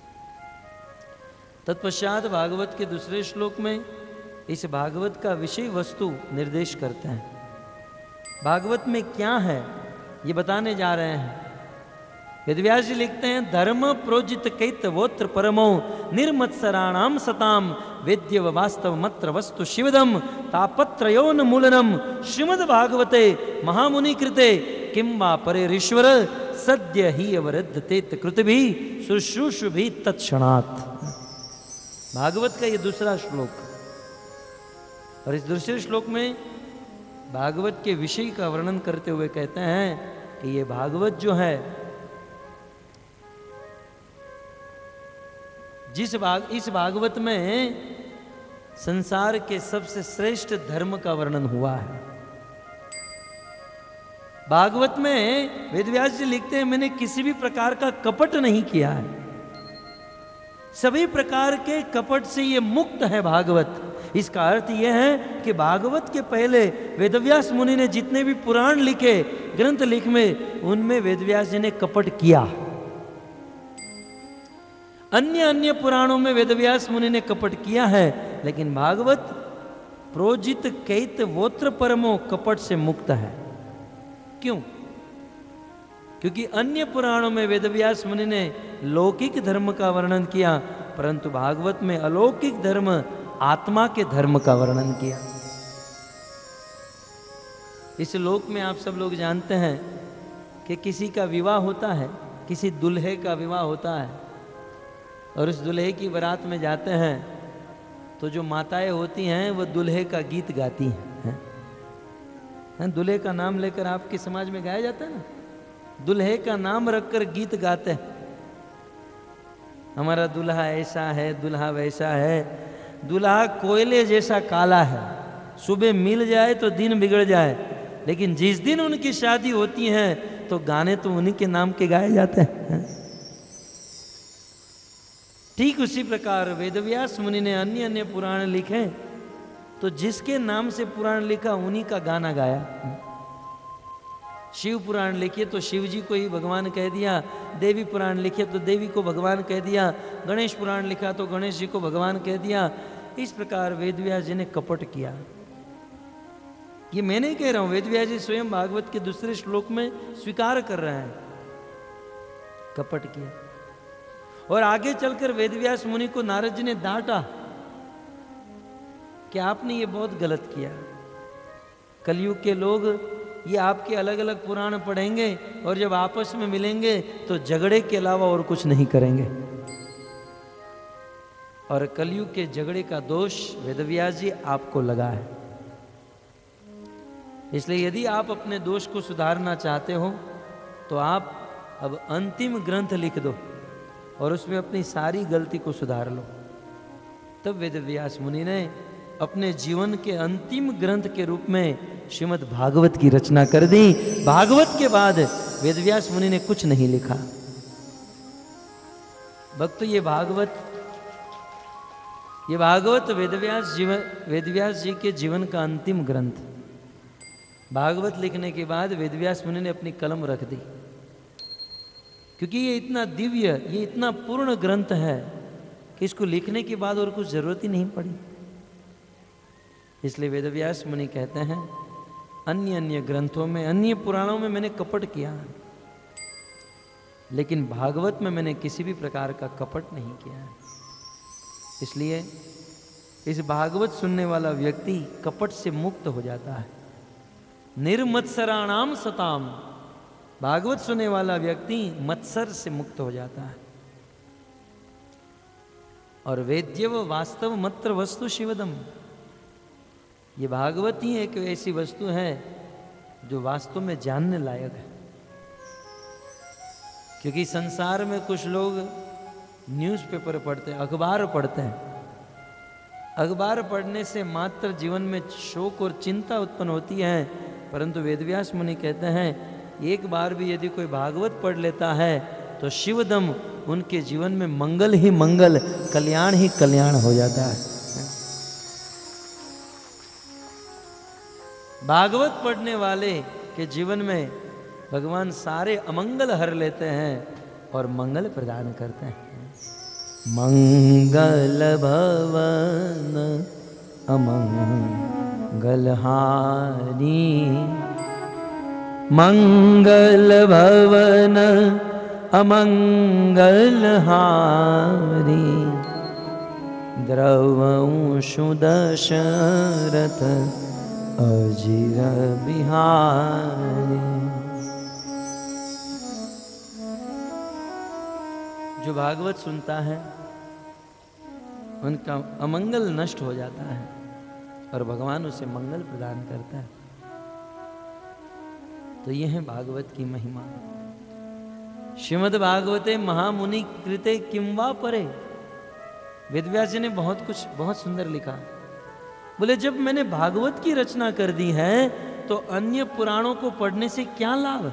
तत्पश्चात भागवत के दूसरे श्लोक में इस भागवत का विषय वस्तु निर्देश करते हैं। भागवत में क्या है ये बताने जा रहे हैं। वेदव्यास जी लिखते हैं, धर्म प्रोजित कैतवोत्र परमो निर्मत्सराणाम सताम वेद्य वास्तव मत्र वस्तु शिवदम तापत्रयोन मूलनम श्रीमद् भागवते महामुनि कृते किंबा परेरीश्वर सद्य ही अवरुद्धतेत कृतभि शुश्रूषुभि तत्क्षणात्। भागवत का ये दूसरा श्लोक, और इस दूसरे श्लोक में भागवत के विषय का वर्णन करते हुए कहते हैं कि ये भागवत जो है, जिस भाग इस भागवत में संसार के सबसे श्रेष्ठ धर्म का वर्णन हुआ है। भागवत में वेदव्यास जी लिखते हैं, मैंने किसी भी प्रकार का कपट नहीं किया है, सभी प्रकार के कपट से ये मुक्त है भागवत। इसका अर्थ यह है कि भागवत के पहले वेदव्यास मुनि ने जितने भी पुराण लिखे, ग्रंथ लिखे में, उनमें वेदव्यास जी ने कपट किया। अन्य अन्य पुराणों में वेदव्यास मुनि ने कपट किया है, लेकिन भागवत प्रोजित कैत वोत्र परमो कपट से मुक्त है। क्यों? क्योंकि अन्य पुराणों में वेदव्यास मुनि ने लौकिक धर्म का वर्णन किया, परंतु भागवत में अलौकिक धर्म, आत्मा के धर्म का वर्णन किया। इस लोक में आप सब लोग जानते हैं कि किसी का विवाह होता है, किसी दुल्हे का विवाह होता है, और उस दुल्हे की बारात में जाते हैं तो जो माताएं होती हैं वो दुल्हे का गीत गाती हैं, हैं? दुल्हे का नाम लेकर आपके समाज में गाया जाता है ना, दुल्हे का नाम रखकर गीत गाते हैं। हमारा दूल्हा ऐसा है, दूल्हा वैसा है, दूल्हा कोयले जैसा काला है, सुबह मिल जाए तो दिन बिगड़ जाए, लेकिन जिस दिन उनकी शादी होती है तो गाने तो उन्हीं के नाम के गाए जाते हैं। ठीक उसी प्रकार वेदव्यास मुनि ने अन्य अन्य पुराण लिखे, तो जिसके नाम से पुराण लिखा उन्हीं का गाना गाया। शिव पुराण लिखिए तो शिव जी को ही भगवान कह दिया, देवी पुराण लिखिए तो देवी को भगवान कह दिया, गणेश पुराण लिखा तो गणेश जी को भगवान कह दिया। इस प्रकार वेदव्यास जी ने कपट किया। ये मैं नहीं कह रहा हूं, वेदव्यास जी स्वयं भागवत के दूसरे श्लोक में स्वीकार कर रहे हैं, कपट किया। और आगे चलकर वेदव्यास मुनि को नारद जी ने डांटा कि आपने ये बहुत गलत किया। कलयुग के लोग ये आपके अलग अलग पुराण पढ़ेंगे और जब आपस में मिलेंगे तो झगड़े के अलावा और कुछ नहीं करेंगे, और कलयुग के झगड़े का दोष वेदव्यास जी आपको लगा है। इसलिए यदि आप अपने दोष को सुधारना चाहते हो तो आप अब अंतिम ग्रंथ लिख दो और उसमें अपनी सारी गलती को सुधार लो। तब वेदव्यास मुनि ने अपने जीवन के अंतिम ग्रंथ के रूप में श्रीमद् भागवत की रचना कर दी। भागवत के बाद वेदव्यास मुनि ने कुछ नहीं लिखा। भक्तों, ये भागवत ये भागवत वेदव्यास जीवन वेदव्यास जी के जीवन का अंतिम ग्रंथ। भागवत लिखने के बाद वेदव्यास मुनि ने अपनी कलम रख दी, क्योंकि ये इतना दिव्य, ये इतना पूर्ण ग्रंथ है कि इसको लिखने के बाद और कुछ जरूरत ही नहीं पड़ी। इसलिए वेदव्यास मुनि कहते हैं, अन्य अन्य ग्रंथों में, अन्य पुराणों में मैंने कपट किया, लेकिन भागवत में मैंने किसी भी प्रकार का कपट नहीं किया है। इसलिए इस भागवत सुनने वाला व्यक्ति कपट से मुक्त हो जाता है। निर्मत्सराणाम सताम, भागवत सुनने वाला व्यक्ति मत्सर से मुक्त हो जाता है। और वेद्यव वास्तव मत्र वस्तु शिवदम, ये भागवत ही एक ऐसी वस्तु है जो वास्तव में जानने लायक है। क्योंकि संसार में कुछ लोग न्यूज़पेपर पढ़ते हैं, अखबार पढ़ते हैं। अखबार पढ़ने से मात्र जीवन में शोक और चिंता उत्पन्न होती है, परंतु वेदव्यास मुनि कहते हैं एक बार भी यदि कोई भागवत पढ़ लेता है तो शिवदम उनके जीवन में मंगल ही मंगल, कल्याण ही कल्याण हो जाता है। भागवत पढ़ने वाले के जीवन में भगवान सारे अमंगल हर लेते हैं और मंगल प्रदान करते हैं। मंगल भवन अमंगल हारी, मंगल भवन अमंगल हारी, द्रवंशु दशरथ अजिर बिहारी। जो भागवत सुनता है उनका अमंगल नष्ट हो जाता है और भगवान उसे मंगल प्रदान करता है। तो यह है भागवत की महिमा। श्रीमद् भागवते महामुनि कृते किम वा परे। वेदव्यास जी ने बहुत कुछ बहुत सुंदर लिखा। बोले जब मैंने भागवत की रचना कर दी है तो अन्य पुराणों को पढ़ने से क्या लाभ,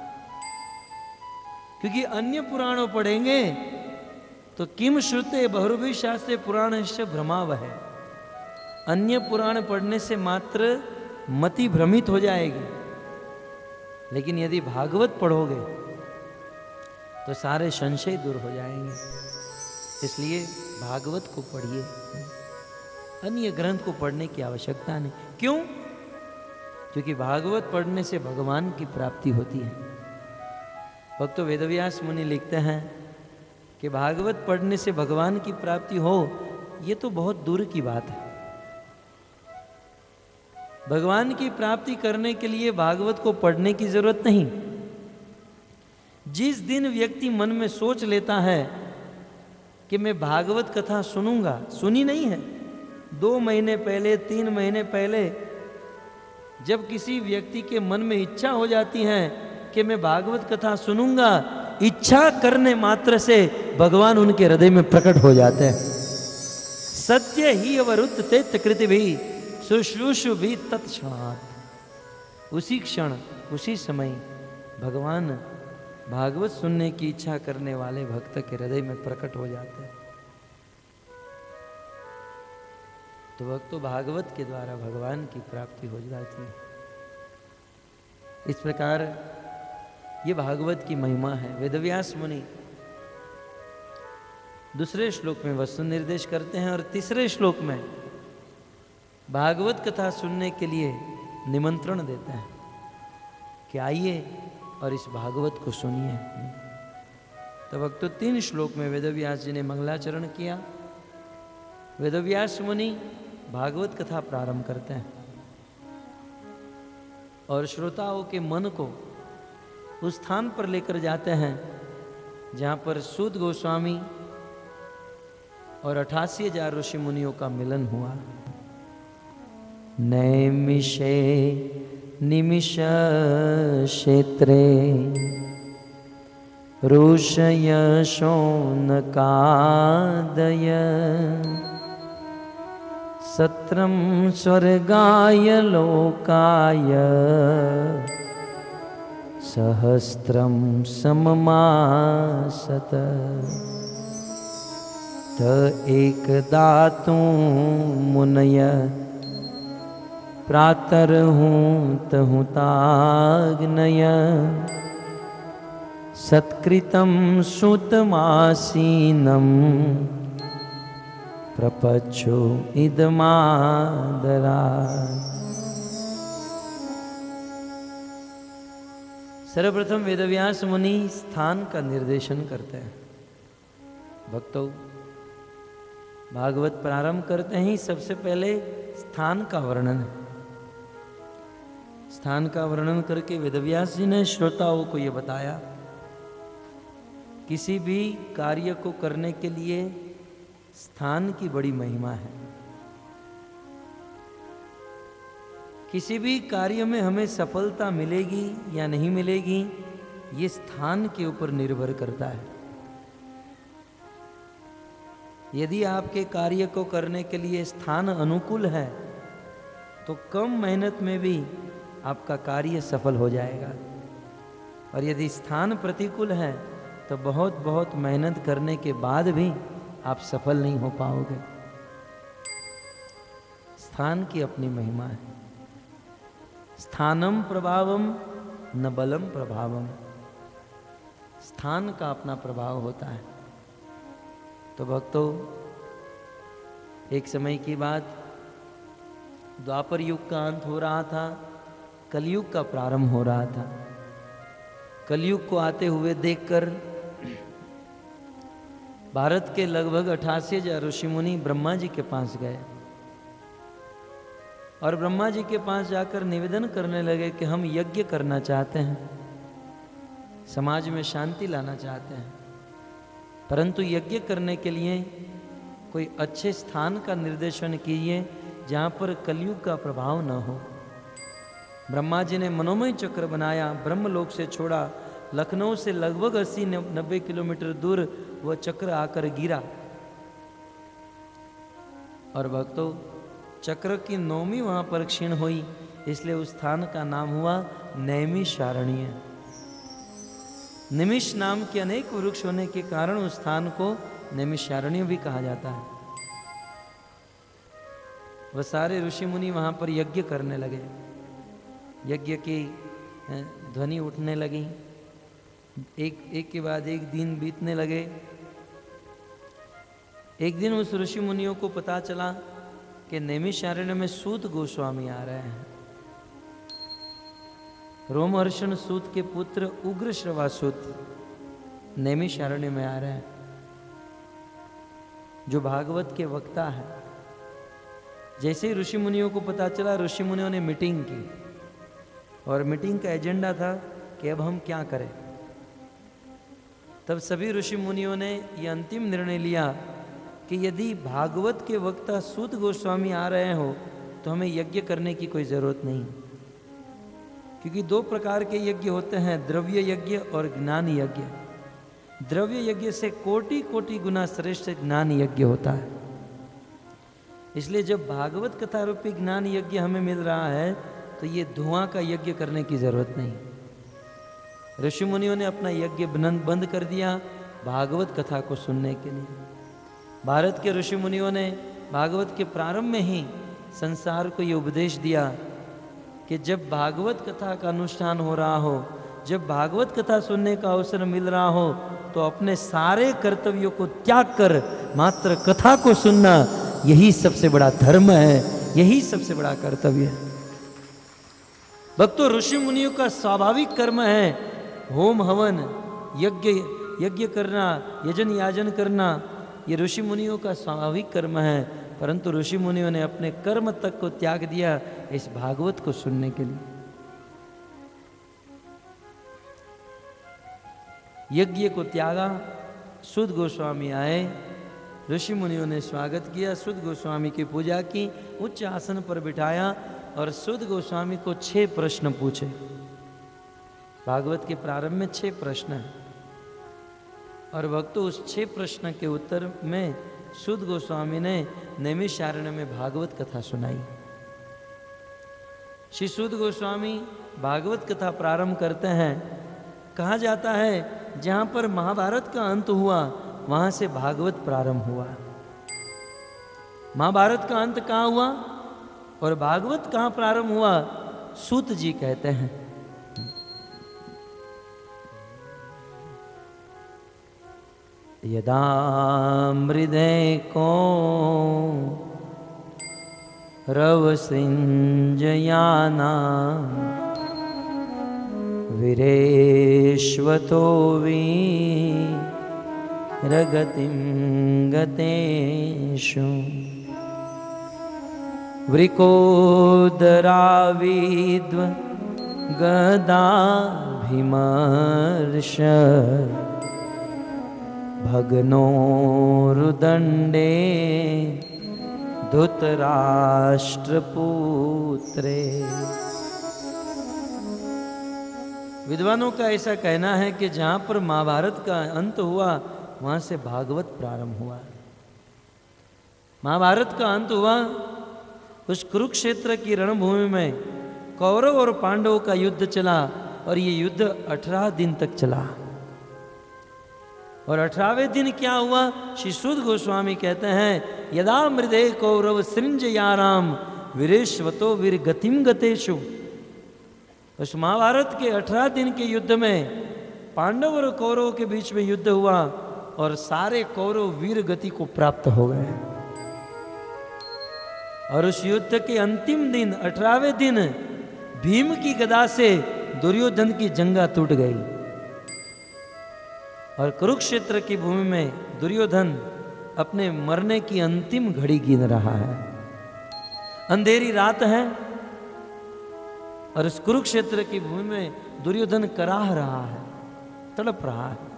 क्योंकि अन्य पुराणों पढ़ेंगे तो किम श्रुते बहुरूपी शास्त्रे पुराणश्च भ्रमावह। अन्य पुराण पढ़ने से मात्र मति भ्रमित हो जाएगी, लेकिन यदि भागवत पढ़ोगे तो सारे संशय दूर हो जाएंगे। इसलिए भागवत को पढ़िए, अन्य ग्रंथ को पढ़ने की आवश्यकता नहीं। क्यों? क्योंकि भागवत पढ़ने से भगवान की प्राप्ति होती है। भक्तो वेदव्यास मुनि लिखते हैं कि भागवत पढ़ने से भगवान की प्राप्ति हो, ये तो बहुत दूर की बात है। भगवान की प्राप्ति करने के लिए भागवत को पढ़ने की जरूरत नहीं। जिस दिन व्यक्ति मन में सोच लेता है कि मैं भागवत कथा सुनूंगा, सुनी नहीं है, दो महीने पहले, तीन महीने पहले जब किसी व्यक्ति के मन में इच्छा हो जाती है कि मैं भागवत कथा सुनूंगा, इच्छा करने मात्र से भगवान उनके हृदय में प्रकट हो जाते हैं। सत्य ही अवरुद्ध तेत कृति भी शुश्रूषु भी तत्क्षणात्। उसी क्षण उसी समय भगवान भागवत सुनने की इच्छा करने वाले भक्त के हृदय में प्रकट हो जाते हैं। तो भक्तों भागवत के द्वारा भगवान की प्राप्ति हो जाती है। इस प्रकार ये भागवत की महिमा है। वेदव्यास मुनि दूसरे श्लोक में वस्तु निर्देश करते हैं और तीसरे श्लोक में भागवत कथा सुनने के लिए निमंत्रण देते हैं कि आइए और इस भागवत को सुनिए। तो भक्तों तीन श्लोक में वेदव्यास जी ने मंगलाचरण किया। वेदव्यास मुनि भागवत कथा प्रारंभ करते हैं और श्रोताओं के मन को उस स्थान पर लेकर जाते हैं जहाँ पर सूत गोस्वामी और अठासी हजार ऋषि मुनियों का मिलन हुआ। नैमिषे निमिष क्षेत्रे ऋषय शौनकादय सत्रम स्वर्गाय लोकाय सहस्त्रम सममासत। त एकदातु मुनय प्रातर्हूं तहुताग्नय सत्कृतं सुतमासीनं प्रपच्छु इदमादरा। सर्वप्रथम वेदव्यास मुनि स्थान का निर्देशन करते हैं। भक्तों भागवत प्रारंभ करते ही सबसे पहले स्थान का वर्णन है। स्थान का वर्णन करके वेदव्यास जी ने श्रोताओं को यह बताया, किसी भी कार्य को करने के लिए स्थान की बड़ी महिमा है। किसी भी कार्य में हमें सफलता मिलेगी या नहीं मिलेगी, ये स्थान के ऊपर निर्भर करता है। यदि आपके कार्य को करने के लिए स्थान अनुकूल है तो कम मेहनत में भी आपका कार्य सफल हो जाएगा, और यदि स्थान प्रतिकूल है तो बहुत बहुत मेहनत करने के बाद भी आप सफल नहीं हो पाओगे। स्थान की अपनी महिमा है। स्थानम प्रभावम न बलम प्रभावम। स्थान का अपना प्रभाव होता है। तो भक्तों, एक समय की बात, द्वापर युग का अंत हो रहा था, कलयुग का प्रारंभ हो रहा था। कलयुग को आते हुए देखकर भारत के लगभग अठासी हजार ऋषि मुनि ब्रह्मा जी के पास गए और ब्रह्मा जी के पास जाकर निवेदन करने लगे कि हम यज्ञ करना चाहते हैं, समाज में शांति लाना चाहते हैं, परंतु यज्ञ करने के लिए कोई अच्छे स्थान का निर्देशन कीजिए जहाँ पर कलयुग का प्रभाव न हो। ब्रह्मा जी ने मनोमय चक्र बनाया, ब्रह्मलोक से छोड़ा, लखनऊ से लगभग अस्सी नब्बे किलोमीटर दूर वह चक्र आकर गिरा। और भक्तों, चक्र की नौवीं वहां पर क्षीण हुई, इसलिए उस स्थान का नाम हुआ नैमिषारण्य। निमिष नाम के अनेक वृक्ष होने के कारण उस स्थान को नैमिषारण्य भी कहा जाता है। वह सारे ऋषि मुनि वहां पर यज्ञ करने लगे। यज्ञ की ध्वनि उठने लगी, एक एक के बाद एक दिन बीतने लगे। एक दिन उस ऋषि मुनियों को पता चला कि नैमिषारण्य में सूत गोस्वामी आ रहे हैं। रोमहर्षण सूत के पुत्र उग्र श्रवासूत नैमिषारण्य में आ रहे हैं, जो भागवत के वक्ता है। जैसे ही ऋषि मुनियों को पता चला, ऋषि मुनियों ने मीटिंग की और मीटिंग का एजेंडा था कि अब हम क्या करें। तब सभी ऋषि मुनियों ने यह अंतिम निर्णय लिया कि यदि भागवत के वक्ता सूत गोस्वामी आ रहे हो तो हमें यज्ञ करने की कोई जरूरत नहीं, क्योंकि दो प्रकार के यज्ञ होते हैं, द्रव्य यज्ञ और ज्ञान यज्ञ। द्रव्य यज्ञ से कोटि कोटि गुना श्रेष्ठ ज्ञान यज्ञ होता है। इसलिए जब भागवत कथा रूपी ज्ञान यज्ञ हमें मिल रहा है तो ये धुआं का यज्ञ करने की जरूरत नहीं। ऋषि मुनियों ने अपना यज्ञ बंद कर दिया भागवत कथा को सुनने के लिए। भारत के ऋषि मुनियों ने भागवत के प्रारंभ में ही संसार को ये उपदेश दिया कि जब भागवत कथा का अनुष्ठान हो रहा हो, जब भागवत कथा सुनने का अवसर मिल रहा हो, तो अपने सारे कर्तव्यों को त्याग कर मात्र कथा को सुनना, यही सबसे बड़ा धर्म है, यही सबसे बड़ा कर्तव्य है। भक्तों, ऋषि मुनियों का स्वाभाविक कर्म है होम हवन, यज्ञ यज्ञ करना, यजन याजन करना, ये ऋषि मुनियों का स्वाभाविक कर्म है। परंतु ऋषि मुनियों ने अपने कर्म तक को त्याग दिया इस भागवत को सुनने के लिए। यज्ञ को त्यागा, सुद गोस्वामी आए, ऋषि मुनियों ने स्वागत किया, सुद गोस्वामी की पूजा की, उच्च आसन पर बिठाया और सुद गोस्वामी को छह प्रश्न पूछे। भागवत के प्रारंभ में छह प्रश्न हैं और भक्तों उस छह प्रश्न के उत्तर में सुद गोस्वामी ने नैमिषारण्य में भागवत कथा सुनाई। श्री सुद गोस्वामी भागवत कथा प्रारंभ करते हैं। कहा जाता है जहां पर महाभारत का अंत हुआ वहां से भागवत प्रारंभ हुआ। महाभारत का अंत कहाँ हुआ और भागवत कहाँ प्रारंभ हुआ, सूत जी कहते हैं। यदा मृदे को रव सिंजयाना वीरेश्वतो वीरगतिं गतेषु वृकोदराविद्व गदाभिमर्श भग्नोरुदण्डे धृतराष्ट्रपुत्रे। विद्वानों का ऐसा कहना है कि जहां पर महाभारत का अंत हुआ वहां से भागवत प्रारंभ हुआ। महाभारत का अंत हुआ उस कुरुक्षेत्र की रणभूमि में, कौरव और पांडवों का युद्ध चला और ये युद्ध अठारह दिन तक चला। और अठारहवें दिन क्या हुआ? श्री सुद गोस्वामी कहते हैं, यदा मृदे कौरव सृंजयाराम वीरेश्वतो वीर गतिम गतेषु। उस महाभारत के अठारह दिन के युद्ध में पांडव और कौरवों के बीच में युद्ध हुआ और सारे कौरव वीर गति को प्राप्त हो गए। और उस युद्ध के अंतिम दिन अठारहवें दिन भीम की गदा से दुर्योधन की जंगा टूट गई और कुरुक्षेत्र की भूमि में दुर्योधन अपने मरने की अंतिम घड़ी गिन रहा है। अंधेरी रात है और उस कुरुक्षेत्र की भूमि में दुर्योधन कराह रहा है, तड़प रहा है।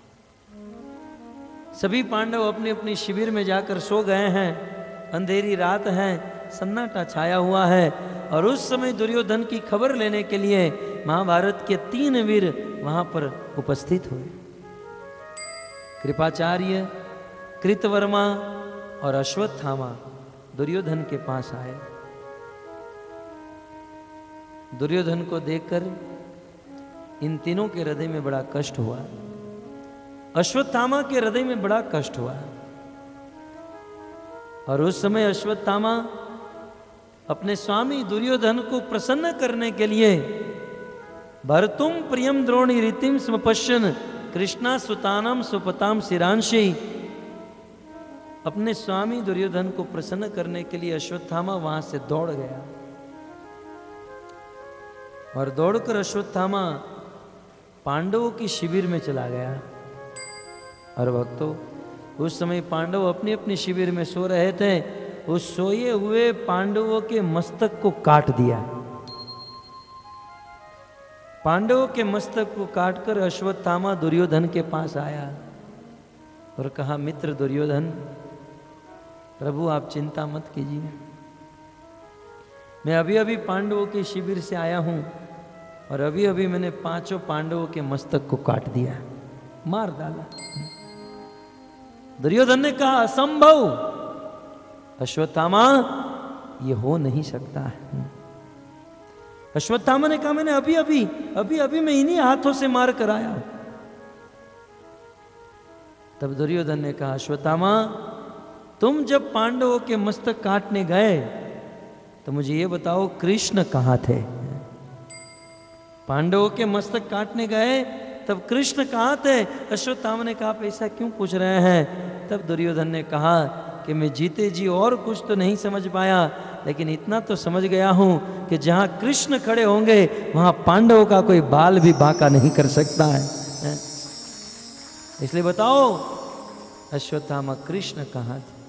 सभी पांडव अपनी अपनी शिविर में जाकर सो गए हैं। अंधेरी रात है, सन्नाटा छाया हुआ है और उस समय दुर्योधन की खबर लेने के लिए महाभारत के तीन वीर वहां पर उपस्थित हुए। कृपाचार्य, कृतवर्मा और अश्वत्थामा दुर्योधन के पास आए। दुर्योधन को देखकर इन तीनों के हृदय में बड़ा कष्ट हुआ। अश्वत्थामा के हृदय में बड़ा कष्ट हुआ और उस समय अश्वत्थामा अपने स्वामी दुर्योधन को प्रसन्न करने के लिए भरतुम प्रियम द्रोणी रीतिम समपश्यन कृष्णा सुतानम सुपताम शिरांशी, अपने स्वामी दुर्योधन को प्रसन्न करने के लिए अश्वत्थामा वहां से दौड़ गया और दौड़कर अश्वत्थामा पांडवों की शिविर में चला गया। और भक्तों, उस समय पांडव अपनी अपनी शिविर में सो रहे थे। उस सोए हुए पांडवों के मस्तक को काट दिया। पांडवों के मस्तक को काटकर अश्वत्थामा दुर्योधन के पास आया और कहा, मित्र दुर्योधन, प्रभु आप चिंता मत कीजिए, मैं अभी अभी पांडवों के शिविर से आया हूं और अभी अभी मैंने पांचों पांडवों के मस्तक को काट दिया, मार डाला। दुर्योधन ने कहा, असंभव अश्वत्थामा, ये हो नहीं सकता है। अश्वत्थामा ने कहा, मैंने अभी अभी अभी अभी मैं इन्हीं हाथों से मार कर आया। तब दुर्योधन ने कहा, अश्वत्थामा, तुम जब पांडवों के मस्तक काटने गए तो मुझे ये बताओ कृष्ण कहां थे? पांडवों के मस्तक काटने गए तब कृष्ण कहां थे? अश्वत्थामा ने कहा, आप ऐसा क्यों पूछ रहे हैं? तब दुर्योधन ने कहा कि मैं जीते जी और कुछ तो नहीं समझ पाया, लेकिन इतना तो समझ गया हूं कि जहां कृष्ण खड़े होंगे वहां पांडवों का कोई बाल भी बांका नहीं कर सकता है। इसलिए बताओ अश्वत्थामा, कृष्ण कहां थे?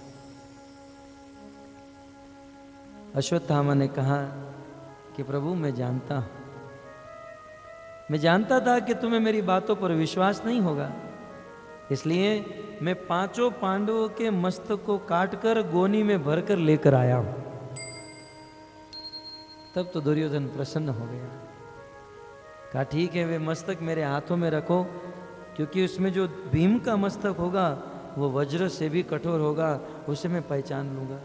अश्वत्थामा ने कहा कि प्रभु मैं जानता हूं, मैं जानता था कि तुम्हें मेरी बातों पर विश्वास नहीं होगा, इसलिए मैं पांचों पांडवों के मस्तक को काटकर गोनी में भरकर लेकर आया हूं। तब तो दुर्योधन प्रसन्न हो गया। कहा, ठीक है, वे मस्तक मेरे हाथों में रखो, क्योंकि उसमें जो भीम का मस्तक होगा वो वज्र से भी कठोर होगा, उसे मैं पहचान लूंगा।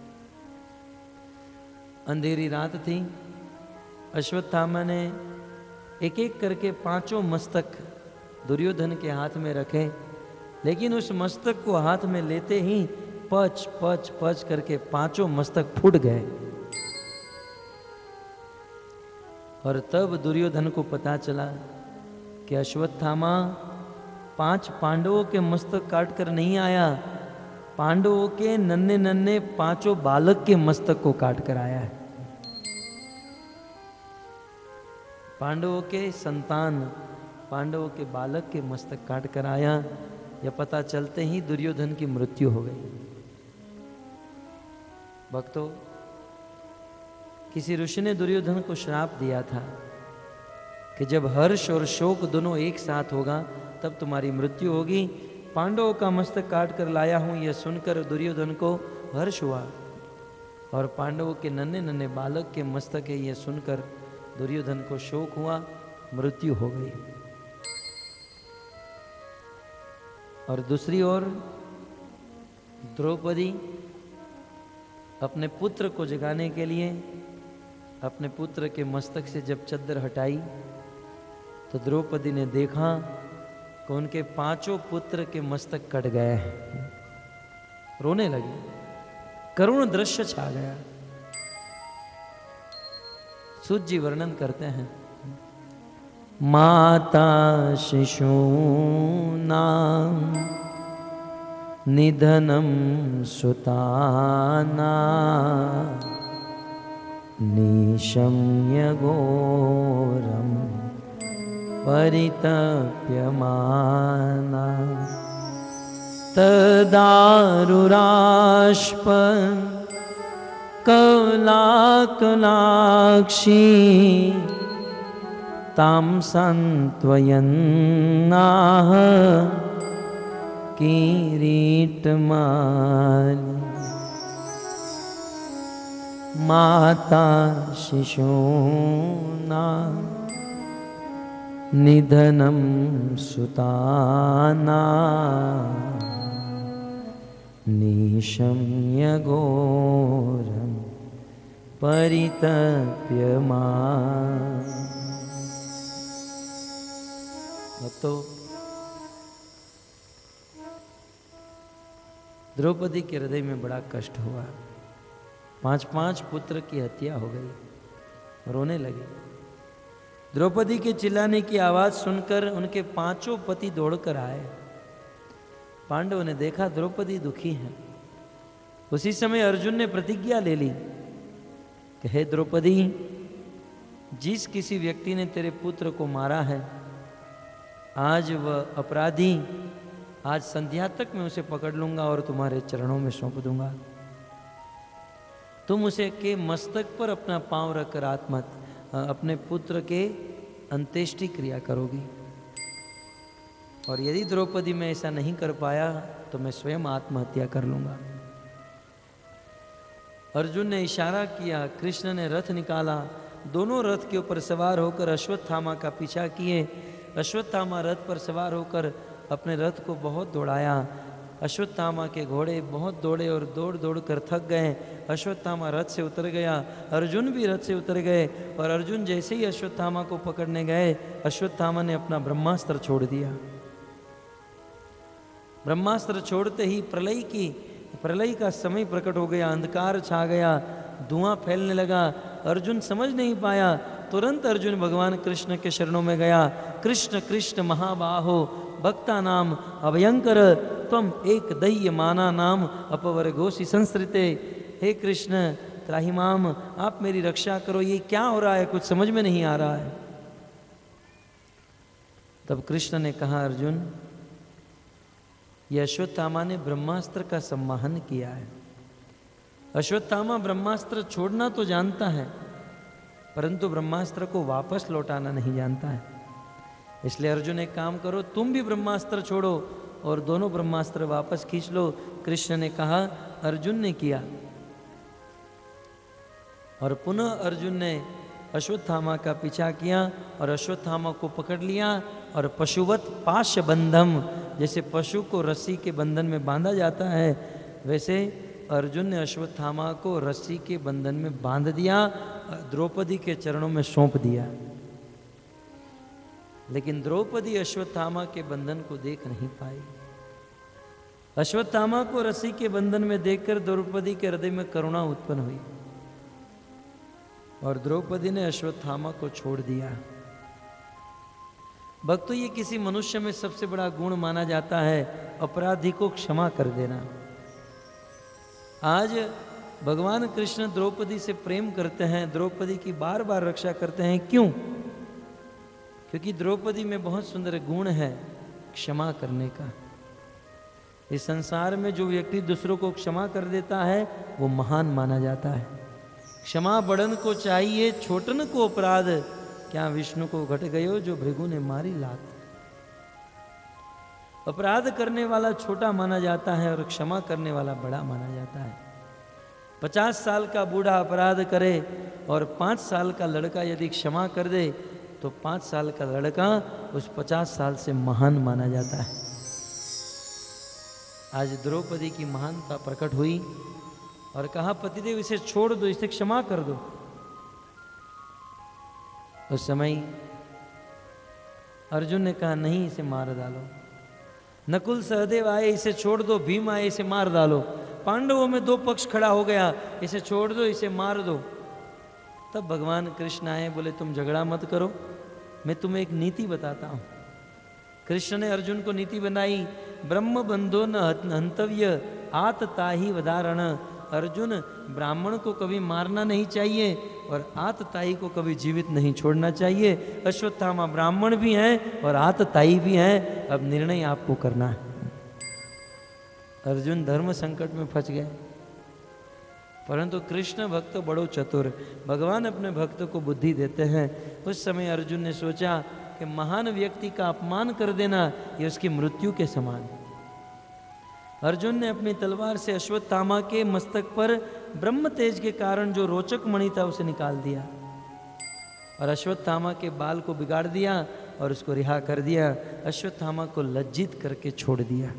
अंधेरी रात थी। अश्वत्थामा ने एक एक करके पांचों मस्तक दुर्योधन के हाथ में रखे, लेकिन उस मस्तक को हाथ में लेते ही पच पच पच करके पांचों मस्तक फूट गए। और तब दुर्योधन को पता चला कि अश्वत्थामा पांच पांडवों के मस्तक काट कर नहीं आया, पांडवों के नन्हे नन्हे पांचों बालक के मस्तक को काट कर आया है। पांडवों के संतान, पांडवों के बालक के मस्तक काट कर आया। यह पता चलते ही दुर्योधन की मृत्यु हो गई। भक्तों, किसी ऋषि ने दुर्योधन को श्राप दिया था कि जब हर्ष और शोक दोनों एक साथ होगा तब तुम्हारी मृत्यु होगी। पांडवों का मस्तक काट कर लाया हूं, यह सुनकर दुर्योधन को हर्ष हुआ, और पांडवों के नन्हे नन्हे बालक के मस्तक है यह सुनकर दुर्योधन को शोक हुआ। मृत्यु हो गई। और दूसरी ओर द्रौपदी अपने पुत्र को जगाने के लिए अपने पुत्र के मस्तक से जब चद्दर हटाई तो द्रौपदी ने देखा कि उनके पांचों पुत्र के मस्तक कट गए हैं। रोने लगी, करुण दृश्य छा गया। सूत जी वर्णन करते हैं, माता शिशूनां निधनं सुताना निशम्य घोरं परितप्यमाना तदारुराश्प कलाकलाक्षी तां सान्त्वयन्नाह किरीटमाली माता शिशूनां निधनं सुताना निशम्य घोरं परितप्यमाना। तो द्रौपदी के हृदय में बड़ा कष्ट हुआ। पांच पांच पुत्र की हत्या हो गई, रोने लगे। द्रौपदी के चिल्लाने की आवाज सुनकर उनके पांचों पति दौड़कर आए। पांडवों ने देखा द्रौपदी दुखी है। उसी समय अर्जुन ने प्रतिज्ञा ले ली कि हे द्रौपदी, जिस किसी व्यक्ति ने तेरे पुत्र को मारा है, आज वह अपराधी, आज संध्या तक मैं उसे पकड़ लूंगा और तुम्हारे चरणों में सौंप दूंगा। तुम उसे के मस्तक पर अपना पांव रखकर आत्मा अपने पुत्र के अंत्येष्टि क्रिया करोगी। और यदि द्रौपदी में ऐसा नहीं कर पाया तो मैं स्वयं आत्महत्या कर लूंगा। अर्जुन ने इशारा किया, कृष्ण ने रथ निकाला, दोनों रथ के ऊपर सवार होकर अश्वत्थामा का पीछा किए। अश्वत्थामा रथ पर सवार होकर अपने रथ को बहुत दौड़ाया। अश्वत्थामा के घोड़े बहुत दौड़े और दौड़ दौड़ कर थक गए। अश्वत्थामा रथ से उतर गया, अर्जुन भी रथ से उतर गए। और अर्जुन जैसे ही अश्वत्थामा को पकड़ने गए, अश्वत्थामा ने अपना ब्रह्मास्त्र छोड़ दिया। ब्रह्मास्त्र छोड़ते ही प्रलय की प्रलय का समय प्रकट हो गया, अंधकार छा गया, धुआं फैलने लगा। अर्जुन समझ नहीं पाया। तुरंत अर्जुन भगवान कृष्ण के शरणों में गया। कृष्ण कृष्ण महाबाहो भक्ता नाम अभयंकर त्वम एक दह्य माना नाम अपवर घोषि संस्कृते। हे कृष्ण त्राहिमाम, आप मेरी रक्षा करो, ये क्या हो रहा है, कुछ समझ में नहीं आ रहा है। तब कृष्ण ने कहा, अर्जुन, यह अश्वत्थामा ने ब्रह्मास्त्र का सम्माहन किया है। अश्वत्थामा ब्रह्मास्त्र छोड़ना तो जानता है, परंतु ब्रह्मास्त्र को वापस लौटाना नहीं जानता है। इसलिए अर्जुन एक काम करो, तुम भी ब्रह्मास्त्र छोड़ो और दोनों ब्रह्मास्त्र वापस खींच लो। कृष्ण ने कहा, अर्जुन ने किया। और पुनः अर्जुन ने अश्वत्थामा का पीछा किया और अश्वत्थामा को पकड़ लिया और पशुवत पाश बंधम, जैसे पशु को रस्सी के बंधन में बांधा जाता है, वैसे अर्जुन ने अश्वत्थामा को रस्सी के बंधन में बांध दिया, द्रौपदी के चरणों में सौंप दिया। लेकिन द्रौपदी अश्वत्थामा के बंधन को देख नहीं पाई। अश्वत्थामा को रस्सी के बंधन में देखकर द्रौपदी के हृदय में करुणा उत्पन्न हुई और द्रौपदी ने अश्वत्थामा को छोड़ दिया। भक्तों, ये किसी मनुष्य में सबसे बड़ा गुण माना जाता है, अपराधी को क्षमा कर देना। आज भगवान कृष्ण द्रौपदी से प्रेम करते हैं, द्रौपदी की बार बार रक्षा करते हैं। क्यों? क्योंकि द्रौपदी में बहुत सुंदर गुण है क्षमा करने का। इस संसार में जो व्यक्ति दूसरों को क्षमा कर देता है वो महान माना जाता है। क्षमा बड़न को चाहिए, छोटन को अपराध, क्या विष्णु को घट गयो जो भृगु ने मारी लात। अपराध करने वाला छोटा माना जाता है और क्षमा करने वाला बड़ा माना जाता है। पचास साल का बूढ़ा अपराध करे और पाँच साल का लड़का यदि क्षमा कर दे तो पाँच साल का लड़का उस पचास साल से महान माना जाता है। आज द्रौपदी की महानता प्रकट हुई और कहा पतिदेव इसे छोड़ दो, इसे क्षमा कर दो। उस समय अर्जुन ने कहा नहीं, इसे मार डालो। नकुल सहदेव आए, इसे छोड़ दो। भीम आए, इसे मार डालो। पांडवों में दो पक्ष खड़ा हो गया, इसे छोड़ दो, इसे मार दो। तब भगवान कृष्ण आए, बोले तुम झगड़ा मत करो, मैं तुम्हें एक नीति बताता हूं। कृष्ण ने अर्जुन को नीति बनाई, ब्रह्म बंधो न हंतव्य आतताही वदारण। अर्जुन, ब्राह्मण को कभी मारना नहीं चाहिए और आतताई को कभी जीवित नहीं छोड़ना चाहिए। अश्वत्थामा ब्राह्मण भी हैं और आतताई भी हैं, अब निर्णय आपको करना है। अर्जुन धर्म संकट में फंस गए, परंतु कृष्ण भक्त बड़ो चतुर, भगवान अपने भक्त को बुद्धि देते हैं। उस समय अर्जुन ने सोचा कि महान व्यक्ति का अपमान कर देना ये उसकी मृत्यु के समान है। अर्जुन ने अपनी तलवार से अश्वत्थामा के मस्तक पर ब्रह्म तेज के कारण जो रोचक मणि था उसे निकाल दिया और अश्वत्थामा के बाल को बिगाड़ दिया और उसको रिहा कर दिया। अश्वत्थामा को लज्जित करके छोड़ दिया।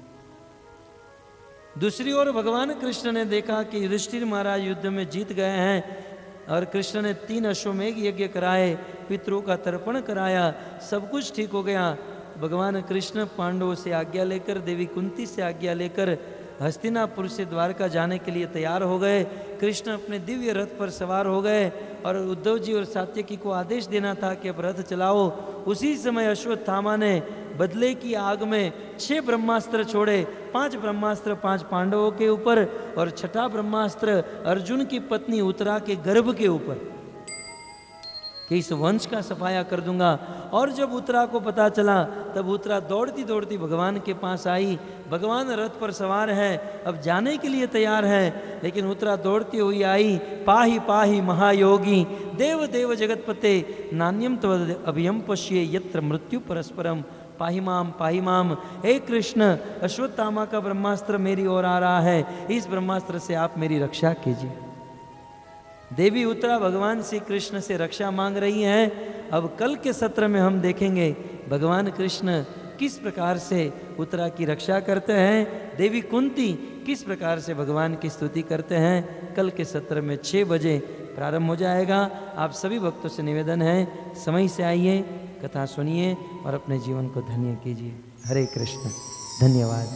दूसरी ओर भगवान कृष्ण ने देखा कि युधिष्ठिर महाराज युद्ध में जीत गए हैं और कृष्ण ने तीन अश्वमेघ यज्ञ कराए, पितरों का तर्पण कराया, सब कुछ ठीक हो गया। भगवान कृष्ण पांडवों से आज्ञा लेकर, देवी कुंती से आज्ञा लेकर हस्तिनापुर से द्वारका जाने के लिए तैयार हो गए। कृष्ण अपने दिव्य रथ पर सवार हो गए और उद्धव जी और सात्यकी को आदेश देना था कि अब रथ चलाओ। उसी समय अश्वत्थामा ने बदले की आग में छह ब्रह्मास्त्र छोड़े, पांच ब्रह्मास्त्र पांच पांडवों के ऊपर और छठा ब्रह्मास्त्र अर्जुन की पत्नी उत्तरा के गर्भ के ऊपर, कि इस वंश का सफाया कर दूंगा। और जब उत्तरा को पता चला तब उत्तरा दौड़ती दौड़ती भगवान के पास आई। भगवान रथ पर सवार है, अब जाने के लिए तैयार है, लेकिन उत्तरा दौड़ती हुई आई। पाहि पाहि महायोगी देव देव जगतपते नान्यम तव अभयम पश्ये यत्र मृत्यु परस्परम पाहि माम पाहि माम। हे कृष्ण, अश्वत्थामा का ब्रह्मास्त्र मेरी ओर आ रहा है, इस ब्रह्मास्त्र से आप मेरी रक्षा कीजिए। देवी उत्तरा भगवान श्री कृष्ण से रक्षा मांग रही हैं। अब कल के सत्र में हम देखेंगे भगवान कृष्ण किस प्रकार से उत्तरा की रक्षा करते हैं, देवी कुंती किस प्रकार से भगवान की स्तुति करते हैं। कल के सत्र में छः बजे प्रारंभ हो जाएगा। आप सभी भक्तों से निवेदन है, समय से आइए, कथा सुनिए और अपने जीवन को धन्य कीजिए। हरे कृष्ण। धन्यवाद।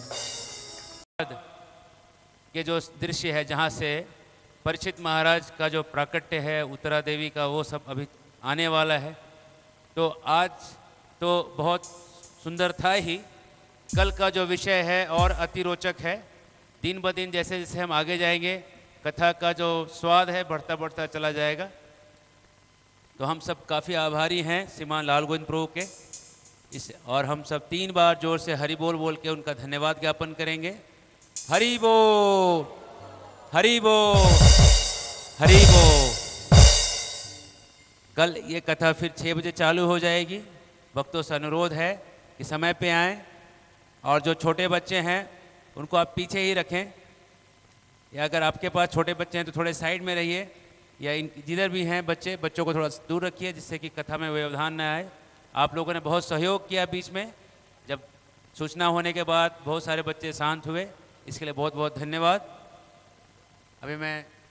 ये जो दृश्य है जहाँ से परीक्षित महाराज का जो प्राकट्य है, उत्तरा देवी का, वो सब अभी आने वाला है। तो आज तो बहुत सुंदर था ही, कल का जो विषय है और अति रोचक है। दिन ब दिन जैसे जैसे हम आगे जाएंगे, कथा का जो स्वाद है बढ़ता बढ़ता चला जाएगा। तो हम सब काफ़ी आभारी हैं श्रीमान लाल गोविंद प्रभु के इस, और हम सब तीन बार जोर से हरि बोल बोल के उनका धन्यवाद ज्ञापन करेंगे। हरि बोल, हरि बोल, हरि बोल। कल ये कथा फिर छः बजे चालू हो जाएगी। भक्तों से अनुरोध है कि समय पे आएं, और जो छोटे बच्चे हैं उनको आप पीछे ही रखें, या अगर आपके पास छोटे बच्चे हैं तो थोड़े साइड में रहिए, या इन जिधर भी हैं बच्चे, बच्चों को थोड़ा दूर रखिए जिससे कि कथा में व्यवधान न आए। आप लोगों ने बहुत सहयोग किया बीच में, जब सूचना होने के बाद बहुत सारे बच्चे शांत हुए, इसके लिए बहुत बहुत धन्यवाद। अभी मैं